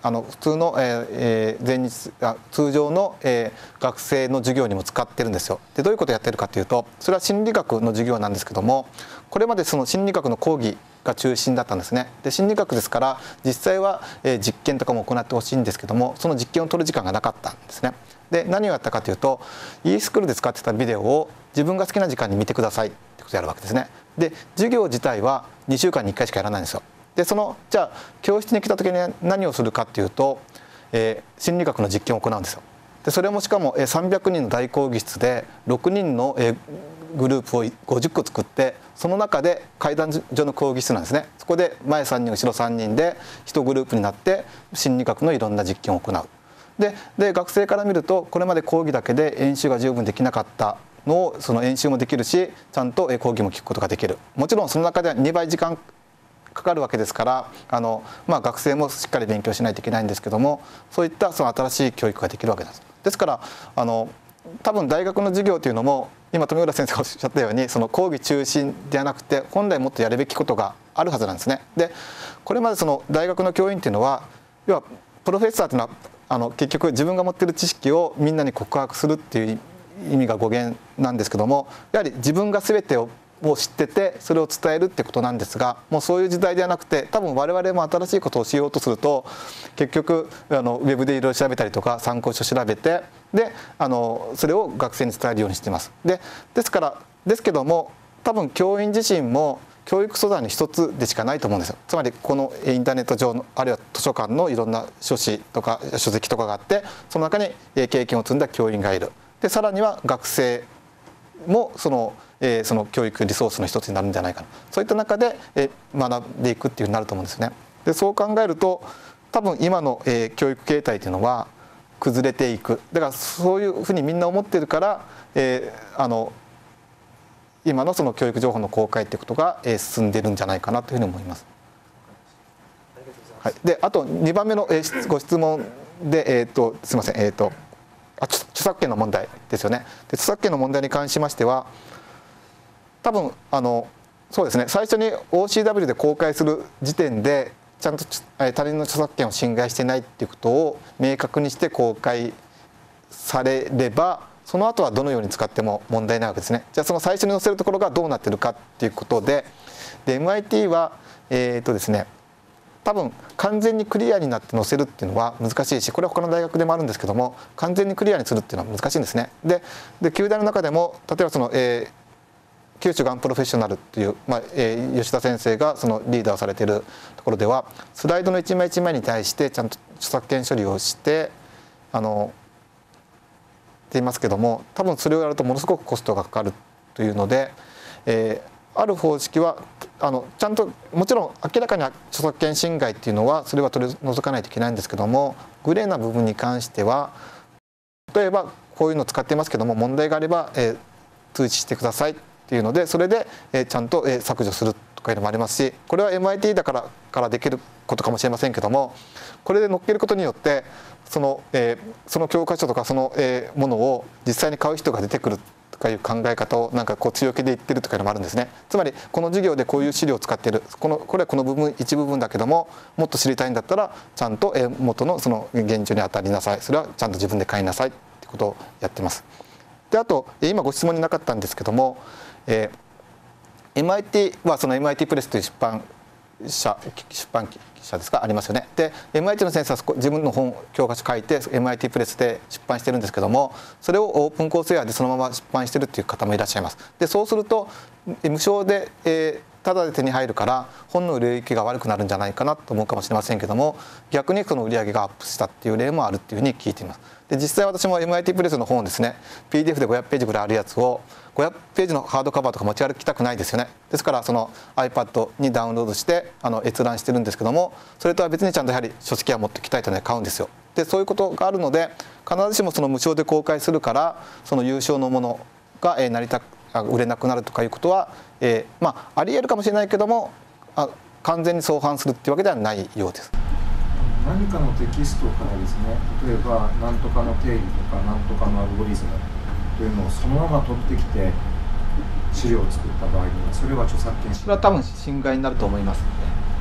あの普通の、えー、前日あ通常の、えー、学生の授業にも使ってるんですよ。でどういうことをやってるかというと、それは心理学の授業なんですけども、これまでその心理学の講義が中心だったんですね。で心理学ですから実際は、えー、実験とかも行ってほしいんですけども、その実験を取る時間がなかったんですね。で何をやったかというと、 e スクールで使ってたビデオを自分が好きな時間に見てくださいってことをやるわけですね。で授業自体はにしゅうかんにいっかいしかやらないんですよ。でそのじゃあ教室に来た時に何をするかっていうと、えー、心理学の実験を行うんですよ。でそれもしかも、えー、さんびゃくにんの大講義室でろくにんの、えー、グループをごじゅっこ作って、その中で階段上の講義室なんですね。そこで前さんにん後ろさんにんでいちグループになって心理学のいろんな実験を行う。でで学生から見ると、これまで講義だけで演習が十分できなかったのを、その演習もできるし、ちゃんと講義も聞くことができる。もちろんその中ではにばい時間かかるわけですから、あの、まあ、学生もしっかり勉強しないといけないんですけども、そういったその新しい教育ができるわけです。ですからあの多分大学の授業というのも、今富浦先生がおっしゃったように、その講義中心ではなくて、本来もっとやるべきことがあるはずなんですね。でこれまでその大学の教員というのは、要はプロフェッサーというのはあの結局自分が持っている知識をみんなに告白するっていう意味が語源なんですけども、やはり自分が全てをを知っててそれを伝えるってことなんですが、もうそういう時代ではなくて、多分我々も新しいことをしようとすると、結局あのウェブでいろいろ調べたりとか参考書調べて、であのそれを学生に伝えるようにしています。でですからですけども、多分教員自身も教育素材の一つでしかないと思うんですよ。つまりこのインターネット上の、あるいは図書館のいろんな書誌とか書籍とかがあって、その中に経験を積んだ教員がいる。でさらには学生もそのえー、その教育リソースの一つになるんじゃないかな、そういった中で、えー、学んでいくっていうふうになると思うんですね。でそう考えると、多分今の、えー、教育形態というのは崩れていく。だからそういうふうにみんな思ってるから、えー、あの今のその教育情報の公開っていうことが、えー、進んでいるんじゃないかなというふうに思います。はい、であとにばんめの、えー、ご質問で、えー、とすみません、えー、とあ著作権の問題ですよね。で著作権の問題に関しましては、多分あのそうですね、最初に オーシーダブリュー で公開する時点でちゃんと他人の著作権を侵害してないっていうことを明確にして公開されれば、その後はどのように使っても問題ないわけですね。じゃあその最初に載せるところがどうなってるかっていうことで、で エムアイティー はえっとですね、多分完全にクリアになって載せるっていうのは難しいし、これは他の大学でもあるんですけども、完全にクリアにするっていうのは難しいんですね。でで旧大の中でも、例えばその、えー九州がんプロフェッショナルっていう、まあえー、吉田先生がそのリーダーをされているところでは、スライドの一枚一枚に対してちゃんと著作権処理をしてあのって言いますけども、多分それをやるとものすごくコストがかかるというので、えー、ある方式はあのちゃんと、もちろん明らかに著作権侵害っていうのはそれは取り除かないといけないんですけども、グレーな部分に関しては、例えばこういうのを使ってますけども、問題があれば、えー、通知してくださいっていうので、それで、えー、ちゃんと、えー、削除するとかいうのもありますし、これは エムアイティー だからからできることかもしれませんけども、これで載っけることによってその、えー、その教科書とかその、えー、ものを実際に買う人が出てくるとかいう考え方をなんかこう強気で言ってるとかいうのもあるんですね。つまりこの授業でこういう資料を使っている、このこれはこの部分一部分だけども、もっと知りたいんだったらちゃんと、えー、元のその現状に当たりなさい、それはちゃんと自分で買いなさいってことをやってます。であと今ご質問になかったんですけども、えー エムアイティー はその エムアイティー プレスという出版社出版社ですかありますよね。で エムアイティー の先生は自分の本教科書書いて エムアイティー プレスで出版してるんですけども、それをオープンコースウェアでそのまま出版してるっていう方もいらっしゃいます。でそうすると無償で、えーただで手に入るから本の売れ行きが悪くなるんじゃないかなと思うかもしれませんけども、逆にその売り上げがアップしたっていう例もあるっていうふうに聞いています。で実際私も エムアイティー プレスの本をですね、 ピーディーエフ でごひゃくページぐらいあるやつをごひゃくページのハードカバーとか持ち歩きたくないですよね。ですからその iPad にダウンロードしてあの閲覧してるんですけども、それとは別にちゃんとやはり書籍は持ってきたいというので買うんですよ。でそういうことがあるので、必ずしもその無償で公開するからその優勝のものが成り立売れなくなるとかいうことは、えー、まあありえるかもしれないけども、あ完全に相反するっていうわけではないようです。 何かのテキストからですね、例えば何とかの定義とか何とかのアルゴリズムというのをそのまま取ってきて資料を作った場合には、それは著作権侵害、 それは多分侵害になると思いますので、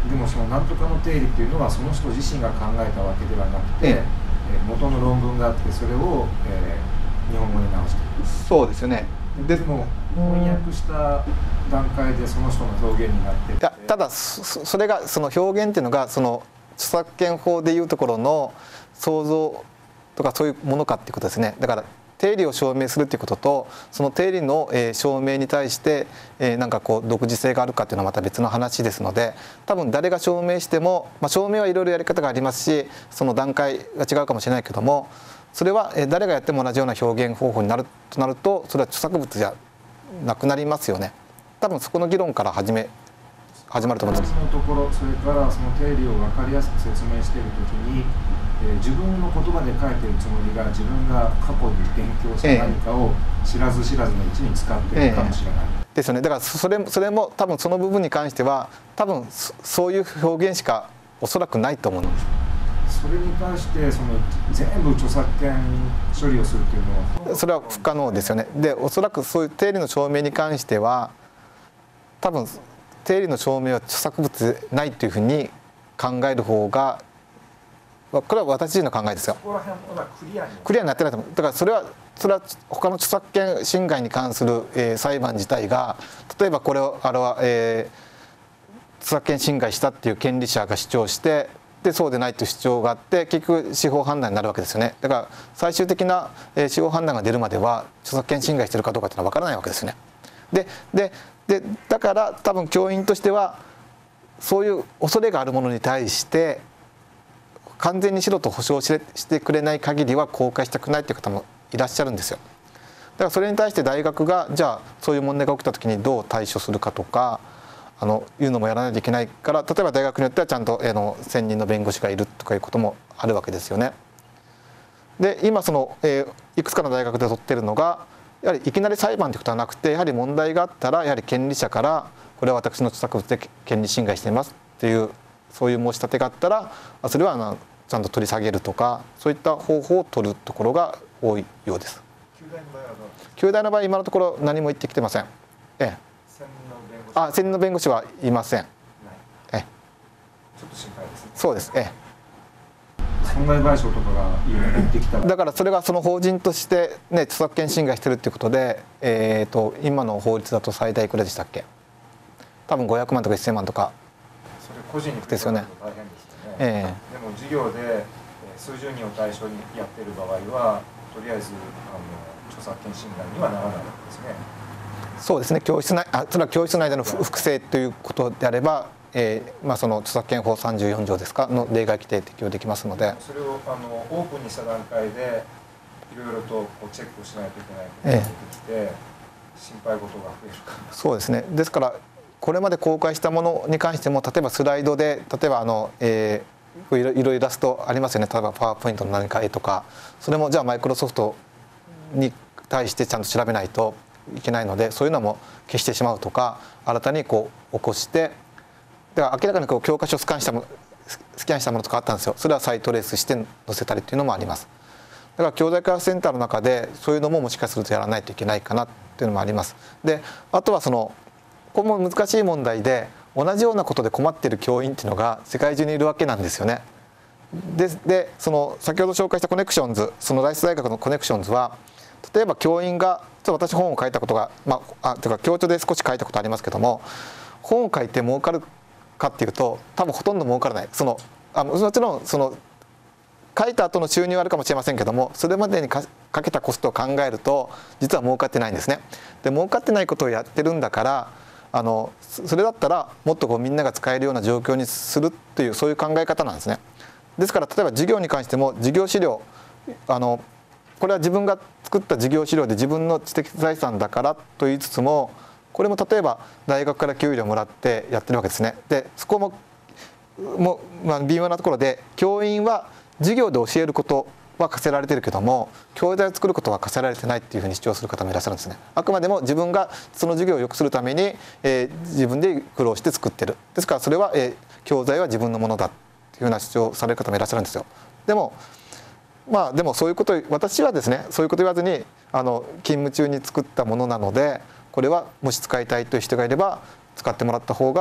でもそのなんとかの定理っていうのはその人自身が考えたわけではなくて、ええ、元の論文があってそれを、えー、日本語に直している。 そうですよね。 でも翻訳した段階でその人の表現になっていて、 いやただ そ, それがその表現っていうのがその著作権法でいうところの創造とかそういうものかっていうことですね。だから定理を証明するっていうこととその定理の、えー、証明に対して、えー、なんかこう独自性があるかっていうのはまた別の話ですので、多分誰が証明しても、まあ、証明はいろいろやり方がありますしその段階が違うかもしれないけども、それは、えー、誰がやっても同じような表現方法になるとなるとそれは著作物じゃなくなりますよね。多分そこの議論から始め始まると思います。 そのところ、それからその定理を分かりやすく説明しているときに、えー、自分の言葉で書いているつもりが自分が過去に勉強した何かを知らず知らずのうちに使っているかもしれない、ええ、ですよね。だからそれ、それも多分その部分に関しては多分そういう表現しかおそらくないと思うんです。 それに対してその全部著作権処理をするというのはそれは不可能ですよね。でおそらくそういう定理の証明に関しては多分定理の証明は著作物でないというふうに考える方が、これは私自身の考えですよ。 そこら辺はクリアにクリアになってないと思う。だからそれはそれは他の著作権侵害に関する、えー、裁判自体が例えばこれをあれは、えー、著作権侵害したっていう権利者が主張してでそうでないという主張があって結局司法判断になるわけですよね。だから最終的な、えー、司法判断が出るまでは著作権侵害しているかどうかっていうのは分からないわけですよね。でででだから多分教員としてはそういう恐れがあるものに対して完全にしろと保証ししてくれない限りは公開したくないという方もいらっしゃるんですよ。だからそれに対して大学がじゃあそういう問題が起きた時にどう対処するかとかあのいうのもやらないといけないから、例えば大学によってはちゃんとあの専任の弁護士がいるとかいうこともあるわけですよね。で今その、えー、いくつかの大学で取ってるのがやはりいきなり裁判ということはなくて、やはり問題があったらやはり権利者からこれは私の著作物で権利侵害していますっていうそういう申し立てがあったらそれはあのちゃんと取り下げるとかそういった方法を取るところが多いようです。旧大の場合今のところ何も言ってきてません。ええ、専任の弁護士あ専任の弁護士はいません。ええ、 ちょっと心配ですね。 そうです。ええ、 損害賠償とかが言ってきたらだからそれがその法人として、ね、著作権侵害してるっていうことで、えー、と今の法律だと最大いくらでしたっけ？多分ごひゃくまんとかせんまんとかそれ個人にですよね。 大変ですよね、 ええ、 でも授業で数十人を対象にやっている場合はとりあえずあの著作権侵害にはならないわけですね。 そうですね。教室内あそれは教室内での複製ということであれば、えーまあ、その著作権法さんじゅうよん条ですかの例外規定適用できますので、 それをあのオープンにした段階でいろいろとこうチェックをしないといけないことが出てきて、ええ、心配事が増えるかな。 そうですね。ですからこれまで公開したものに関しても例えばスライドで例えばあの、えー、いろいろイラストありますよね。例えばパワーポイントの何か絵とか、それもじゃあマイクロソフトに対してちゃんと調べないといけないので、そういうのも消してしまうとか新たにこう起こして、だから明らかにこう教科書スキャンしたものスキャンしたものとかあったんですよ。それは再トレースして載せたりっていうのもあります。だから教材開発センターの中でそういうのももしかするとやらないといけないかなっていうのもあります。であとはそのこれも難しい問題で同じようなことで困っている教員っていうのが世界中にいるわけなんですよね。ででその先ほど紹介したコネクションズ、そのライス大学のコネクションズは例えば教員がちょっと私本を書いたことが、まあ、あというか教著で少し書いたことありますけども、本を書いて儲かるかっていうと多分ほとんど儲からない。そのあもちろんその書いた後の収入はあるかもしれませんけども、それまでにかけたコストを考えると実は儲かってないんですね。で儲かってないことをやってるんだからあのそれだったらもっとこうみんなが使えるような状況にするっていうそういう考え方なんですね。ですから例えば授業に関しても授業資料あのこれは自分が作った授業資料で自分の知的財産だからと言いつつも、これも例えば大学から給料もらってやってるわけですね。でそこももう、まあ、微妙なところで教員は授業で教えることは課せられてるけども教材を作ることは課せられてないっていうふうに主張する方もいらっしゃるんですね。あくまでも自分がその授業を良くするために、えー、自分で苦労して作ってる。ですからそれは、えー、教材は自分のものだっていうような主張される方もいらっしゃるんですよ。でもまあでもそういうこと私はですねそういうこと言わずにあの勤務中に作ったものなので、これはもし使いたいという人がいれば使ってもらった方が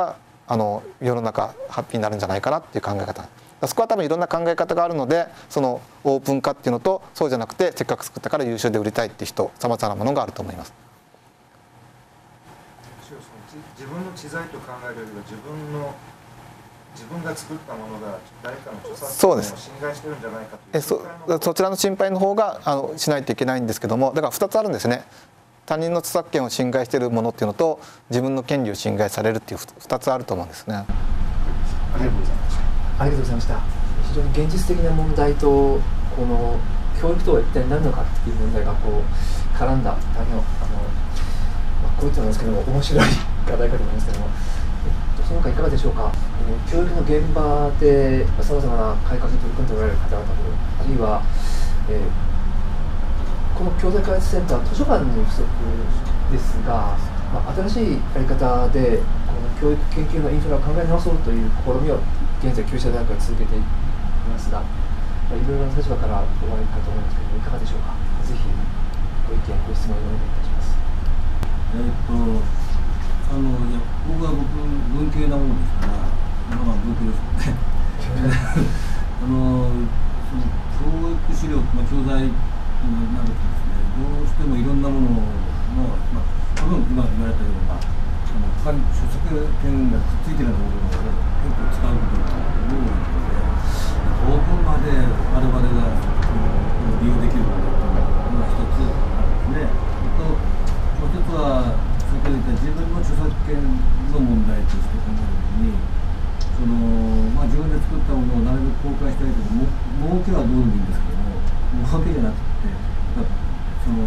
あの世の中ハッピーになるんじゃないかなっていう考え方。そこは多分いろんな考え方があるので、そのオープン化っていうのと、そうじゃなくてせっかく作ったから優秀で売りたいっていう人、さまざまなものがあると思います。 自分の知財と考えるよりは、自分の自分が作ったものが誰かの著作権を侵害してるんじゃないかという、 そうです。え そ, そちらの心配の方があのしないといけないんですけども、だからふたつあるんですね。他人の著作権を侵害しているものっていうのと、自分の権利を侵害されるっていうふたつあると思うんですね。 ありがとうございました。 ありがとうございました。非常に現実的な問題と、この教育とは一体何なのかっていう問題がこう絡んだ、大変あの、まあ、こういったのですけども面白い課題かと思いますけども、えっと、その他いかがでしょうか。教育の現場でさまざまな改革に取り組んでおられる方々と、あるいは、えー、この教材開発センター図書館に不足ですが、まあ、新しいやり方でこの教育研究のインフラを考え直そうという試みを現在旧社大学が続けていますが、まあ、いろいろな立場からおありかと思いますけれども、いかがでしょうか。ぜひご意見ご質問をお願いいたします。 えー、っとあのいや僕は僕文系なものですから、まあ文系ですよね。あのその教育資料、まあ、教材になるとですね、どうしてもいろんなものの、まあ、多分今言われたようなあの他に著作権がくっついてるようなものを結構使うことが多いので、どこまで我々が利用できるかというのが一つあるんですね。ともう一つは先ほど言った自分の著作権の問題として考えるときに、そのまあ、自分で作ったものをなるべく公開したいけども、儲けはどうでもいいんですけども、儲けじゃなくて、その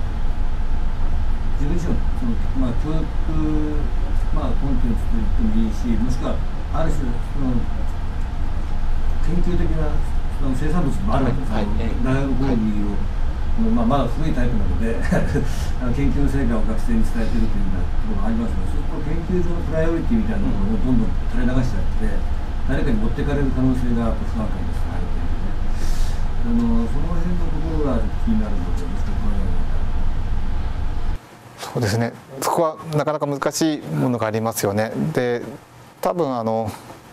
自分自身のその、まあ、教育、まあ、コンテンツと言ってもいいし、もしくはある種その研究的なその生産物もあるわけです、はいはい、大学講義を、はいまあ、まだ古いタイプなので研究の成果を学生に伝えているというようなところがありますので、そうすると研究上のプライオリティみたいなものをどんどん垂れ流しちゃって誰かに持ってかれる可能性が不安感ですあるというね、あのその辺のところが気になるので、 そうですね、そこはなかなか難しいものがありますよね。で多分あの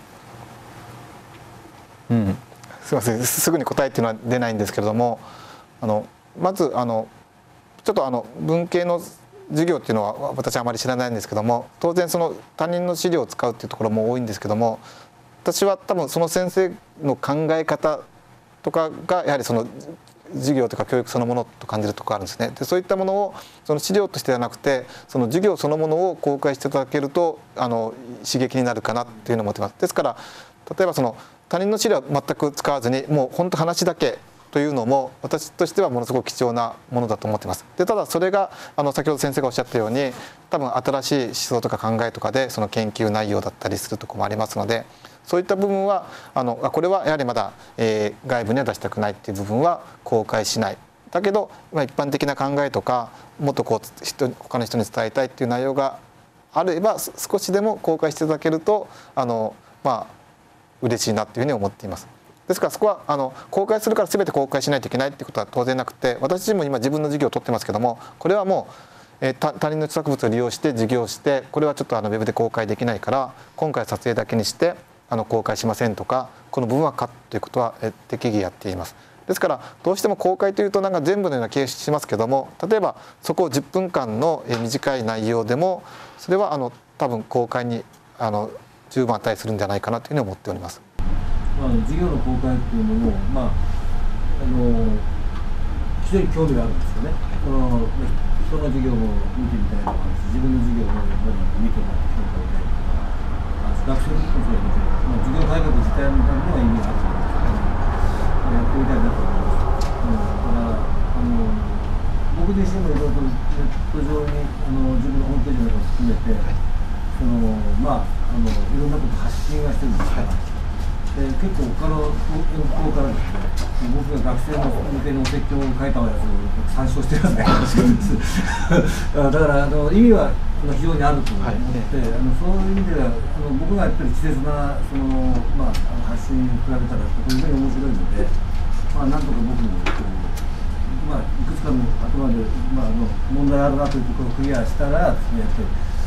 うんすみません、すぐに答えっていうのは出ないんですけれども、あのまずあのちょっとあの文系の授業っていうのは私はあまり知らないんですけども、当然その他人の資料を使うっていうところも多いんですけども、私は多分その先生の考え方とかがやはりその授業とか教育そのものと感じるところがあるんですね。でそういったものをその資料としてではなくて、その授業そのものを公開していただけるとあの刺激になるかなっていうのを思ってます。ですから例えばその他人の資料は全く使わずに、もう本当話だけというのも私としてはものすごく貴重なものだと思っています。でただそれがあの先ほど先生がおっしゃったように、多分新しい思想とか考えとかでその研究内容だったりするところもありますので、そういった部分はあのこれはやはりまだ、えー、外部には出したくないっていう部分は公開しない。だけど、まあ、一般的な考えとかもっとこう人他の人に伝えたいっていう内容があれば少しでも公開していただけるとあのまあ嬉しいなっていうふうに思っています。ですからそこはあの公開するから全て公開しないといけないっていうことは当然なくて、私自身も今自分の授業を取ってますけども、これはもう、えー、他人の著作物を利用して授業をして、これはちょっとあのウェブで公開できないから今回撮影だけにしてあの公開しませんとか、この部分はカットということは適宜やっています。ですからどうしても公開というとなんか全部のような気がしますけども、例えばそこをじゅっぷんかんの短い内容でもそれはあの多分公開にあの十分値するんじゃないかなというふうに思っております。 まあ、授業の公開っていうのも、まあ、あの非常に興味があるんですよね。その人の授業も見てみたいのもあるし、自分の授業もやっぱり見てもらって興味があるとか、学習のことも見て、まあ、授業改革自体のためには意味があると思うんですけど、やってみたいなと思います。うん、だからあの僕自身もいろいろとネット上にあの自分のホームページなどを含めて、そのまああのいろんなこと発信はしてるんですから。で結構他の遠方からですね、僕が学生の向けのお説教を書いたやつを参照してますね。だからあの意味は非常にあると思って、はい、あのそういう意味ではあの僕がやっぱり稚拙なその、まあ、発信に比べたら非常に面白いので、まあ、なんとか僕もこう、まあ、いくつかのあくまで、まあ、あの問題あるなというところをクリアしたらですね、やっぱり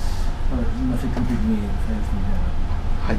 まあ、積極的に採用してみたいな。 はい、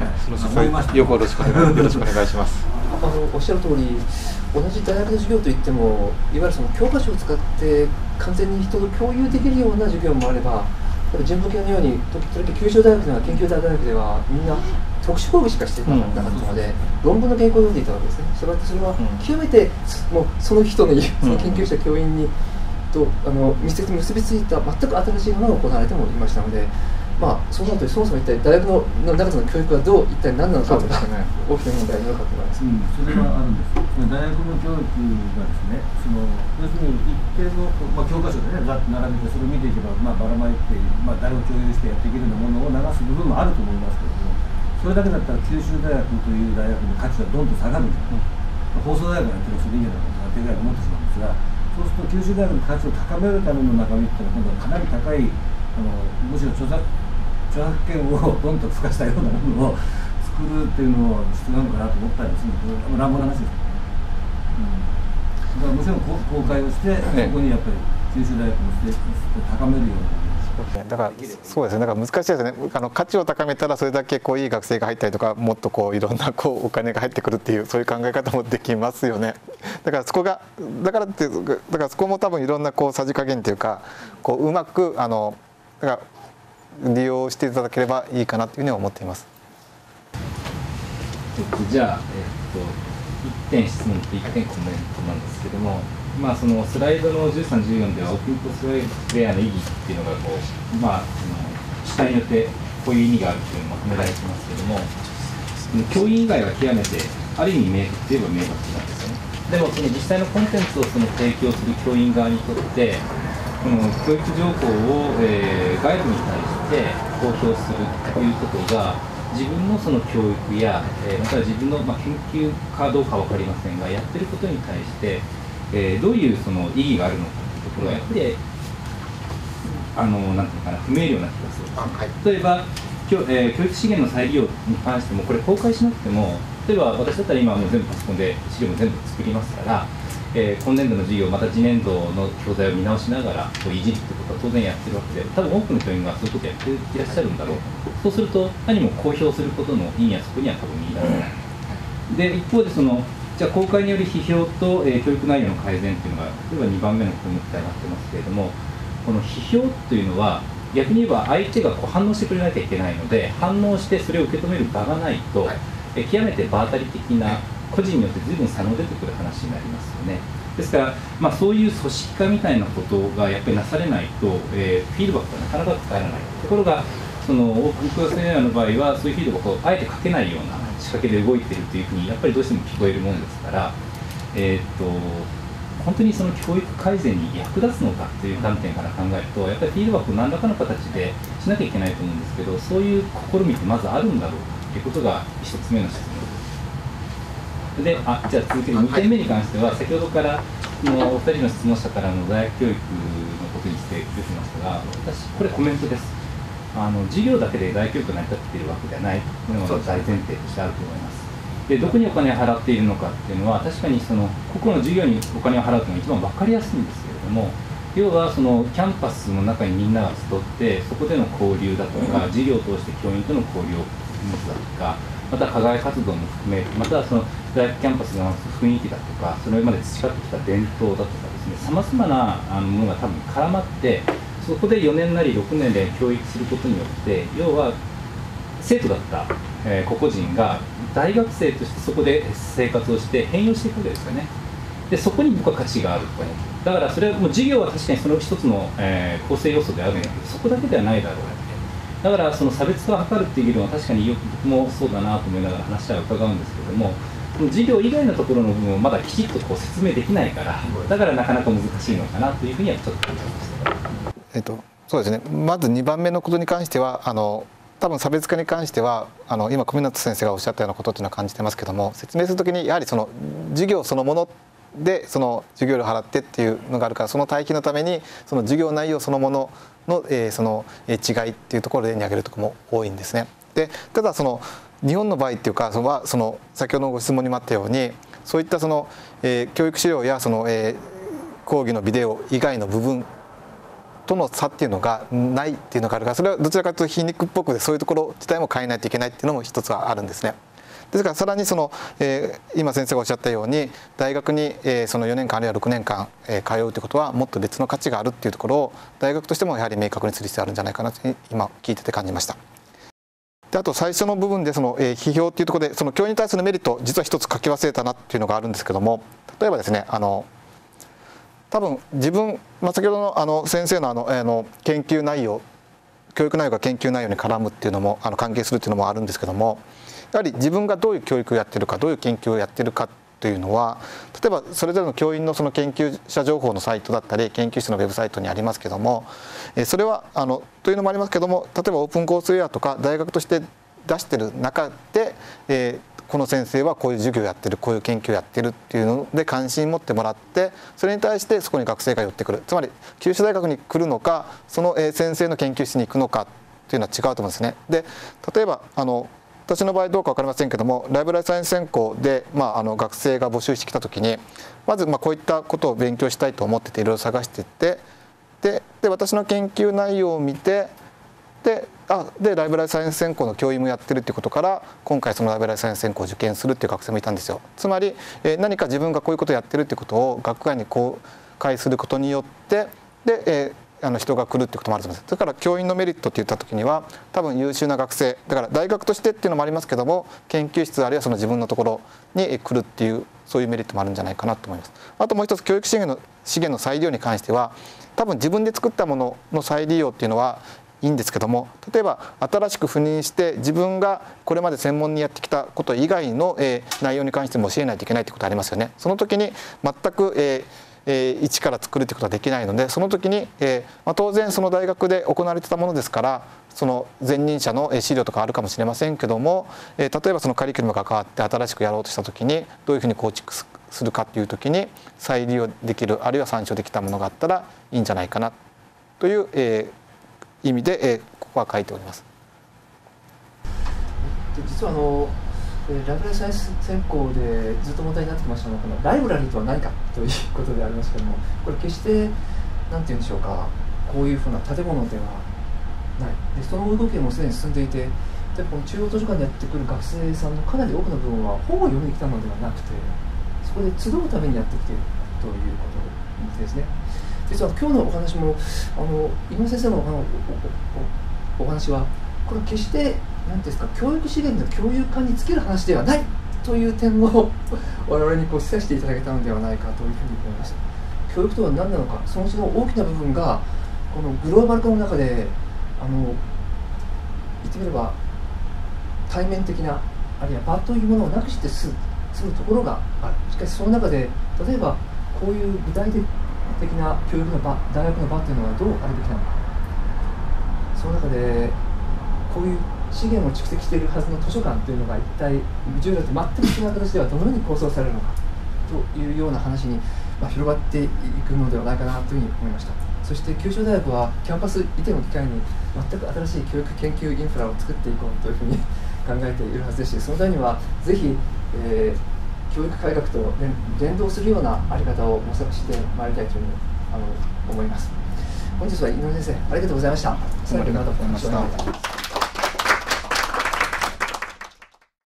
その思いよくよろしくお願いよろしくお願いします。 あのおっしゃる通り、同じ大学の授業といっても、いわゆるその教科書を使って完全に人と共有できるような授業もあれば、人文系のように、時々九州大学の研究大学ではみんな特殊講義しかしてなかったので、うん、論文の原稿を読んでいたわけですね。それはそれは極めて、うん、もうその人のその研究者教員にとあの密接に結びついた全く新しいものが行われてもいましたので。まあ、そうなるとそもそも一体大学 の, の中での教育はどう一体何なのかというのが、ね、大きな問題なのかと思います、 うん、それはあるんです。大学の教育がですね、その要するに一定の、まあ、教科書でね、ざっと並べてそれを見ていけば、まあ、ばらまいて、まあ、誰を共有してやっていけるようなものを流す部分もあると思いますけれども、それだけだったら九州大学という大学の価値はどんどん下がるんですよ、うん、放送大学がやってるそれ以外のことがやってるぐらい思ってしまうんですが、そうすると九州大学の価値を高めるための中身っていうのは今度はかなり高い、あのむしろ著作著作権をどんどん付加したようなものを作るっていうのは必要なのかなと思ったりするんですけど、乱暴な話ですけどね、うん、だからもちろん公開をして、そこにやっぱり九州大学のステージを高めるような、 だからそうですね、だから難しいですね。あの価値を高めたらそれだけこういい学生が入ったりとか、もっとこういろんなこうお金が入ってくるっていう、そういう考え方もできますよね。だからそこがだからってだからそこも多分いろんなこうさじ加減というか、こううまくあのだから利用していただければいいかなというふうに思っています。 えっと、じゃあ、えっと、いってん質問といってんコメントなんですけども、まあ、そのスライドのじゅうさん、じゅうよんではオープンコースウェアの意義っていうのがこう、まあ、その主体によってこういう意味があるというのがまとめられてますけども、教員以外は極めてある意味明確といえば明確なんですよね。でもその実際のコンテンツをその提供する教員側にとってこの教育情報を、えー、外部に対して公表するということが自分のその教育や、えー、または自分の、まあ、研究かどうか分かりませんがやってることに対して、えー、どういうその意義があるのかというところはやっぱりあのなんていうのかな不明瞭な気がするんですね。はい、例えば教、えー、教育資源の再利用に関してもこれ公開しなくても、例えば私だったら今もう全部パソコンで資料も全部作りますから、えー、今年度の授業また次年度の教材を見直しながらこういじるってことは当然やってるわけで、多分多くの教員がそういうことをやっていらっしゃるんだろうと。そうすると何も公表することの意味はそこには多分見出せない。で一方でそのじゃあ公開による批評と、えー、教育内容の改善っていうのが例えばにばんめの項目になってますけれども、この批評というのは逆に言えば相手がこう反応してくれなきゃいけないので、反応してそれを受け止める場がないと、はい、え極めて場当たり的な個人によって随分差の出てくる話になりますよね。ですから、まあ、そういう組織化みたいなことがやっぱりなされないと、えー、フィードバックがなかなか返らない。ところがそのオープンクラスウェアの場合はそういうフィードバックをあえてかけないような仕掛けで動いているというふうにやっぱりどうしても聞こえるもんですから、えー、っと本当にその教育改善に役立つのかという観点から考えると、やっぱりフィードバックを何らかの形でしなきゃいけないと思うんですけど、そういう試みってまずあるんだろうかということが一つ目の質問です。で、あじゃあ続けてにてんめに関しては、先ほどからのお二人の質問者からの大学教育のことにして出てましたが、私、これコメントです。あの授業だけで大教育が成り立っているわけではないというのが大前提としてあると思います。でどこにお金を払っているのかっていうのは、確かにその個々の授業にお金を払うというのが一番分かりやすいんですけれども、要はそのキャンパスの中にみんなが集って、そこでの交流だとか、授業を通して教員との交流を持つだとか、また課外活動も含め、またはその大学キャンパスの雰囲気だとか、それまで培ってきた伝統だとかですね、さまざまなあのものが多分絡まって、そこでよねんなりろくねんで教育することによって、要は生徒だった、えー、個々人が大学生としてそこで生活をして変容していくわけですよね。でそこに僕は価値があると思う。だからそれはもう授業は確かにその一つの、えー、構成要素であるんだけど、そこだけではないだろう。だからその差別化を図るっていう議論は確かによく僕もそうだなと思いながら話は伺うんですけれども、授業以外のところの部分をまだきちっとこう説明できないから、だからなかなか難しいのかなというふうにはちょっと感じました。 えっとそうですね。まずにばんめのことに関しては、あの多分差別化に関してはあの今小湊先生がおっしゃったようなことというのは感じてますけども、説明するときにやはりその授業そのものでその授業料を払ってっていうのがあるから、その対比のためにその授業内容そのものの、えー、その違いっていうところで挙げるところも多いんですね。でただその日本の場合っていうか、そのはその先ほどのご質問にもあったように、そういったその、えー、教育資料やその、えー、講義のビデオ以外の部分との差っていうのがないっていうのがあるから、それはどちらかというと皮肉っぽくで、そういうところ自体も変えないといけないっていうのも一つはあるんですね。ですからさらにその、えー、今先生がおっしゃったように大学に、えー、そのよねんかんあるいはろくねんかん、えー、通うということはもっと別の価値があるっていうところを大学としてもやはり明確にする必要あるんじゃないかなと今聞いてて感じました。であと最初の部分でその、えー、批評っていうところでその教員に対するメリット実は一つ書き忘れたなっていうのがあるんですけども、例えばですねあの多分自分、まあ、先ほどのあの先生のあの、えー、の研究内容教育内容が研究内容に絡むっていうのもあの関係するっていうのもあるんですけども、やはり自分がどういう教育をやってるかどういう研究をやってるかというのは例えばそれぞれの教員のその研究者情報のサイトだったり研究室のウェブサイトにありますけども、それはあのというのもありますけども、例えばオープンコースウェアとか大学として出してる中で、えー、この先生はこういう授業をやってるこういう研究をやってるっていうので関心持ってもらって、それに対してそこに学生が寄ってくる、つまり九州大学に来るのかその先生の研究室に行くのかっていうのは違うと思うんですね。で例えばあの私の場合どうか分かりませんけども、ライブラリサイエンス専攻で、まあ、あの学生が募集してきた時にまずまあこういったことを勉強したいと思ってていろいろ探していってでで私の研究内容を見てであでライブラリサイエンス専攻の教員もやってるっていうことから今回そのライブラリサイエンス専攻を受験するっていう学生もいたんですよ。つまり、えー、何か自分がこういうことをやってるっていうことを学外に公開することによってで、えーあの人が来るってこともあると思います。だから教員のメリットって言った時には多分優秀な学生だから大学としてっていうのもありますけども研究室あるいはその自分のところに来るっていうそういうメリットもあるんじゃないかなと思います。あともう一つ教育資源の資源の再利用に関しては多分自分で作ったものの再利用っていうのはいいんですけども、例えば新しく赴任して自分がこれまで専門にやってきたこと以外の、えー、内容に関しても教えないといけないってことありますよね。その時に全く、えーえー、一から作るということはできないので、その時に、えーまあ、当然その大学で行われてたものですからその前任者の資料とかあるかもしれませんけども、えー、例えばそのカリキュラムが変わって新しくやろうとした時にどういうふうに構築するかっていう時に再利用できるあるいは参照できたものがあったらいいんじゃないかなという、えー、意味で、えー、ここは書いております。 実はあのライブラリサイエンス専攻でずっと問題になってきましたのはこのライブラリーとは何かということでありますけれども、これ決して何て言うんでしょうか、こういうふうな建物ではないで、その動きもすでに進んでいて、でこの中央図書館にやってくる学生さんのかなり多くの部分は本を読みに来たのではなくてそこで集うためにやってきているということですね。実は今日のお話もあの井上先生の お, お, お, お話はこれ決して何ですか教育資源の共有化につける話ではないという点を我々にこう示唆していただけたのではないかというふうに思います。教育とは何なのか、そのうちの大きな部分がこのグローバル化の中であの言ってみれば対面的なあるいは場というものをなくして済むところがある。しかしその中で例えばこういう具体的な教育の場、大学の場というのはどうあるべきなのか、その中でこういう資源を蓄積しているはずの図書館というのが一体従来と全く違う形ではどのように構想されるのかというような話に、まあ、広がっていくのではないかなというふうに思いました。そして九州大学はキャンパス移転を機会に全く新しい教育研究インフラを作っていこうというふうに考えているはずですし、そのためにはぜひ、えー、教育改革と連動するような在り方を模索してまいりたいというふうにあの思います。本日は井上先生ありがとうございました。 ありがとうございました。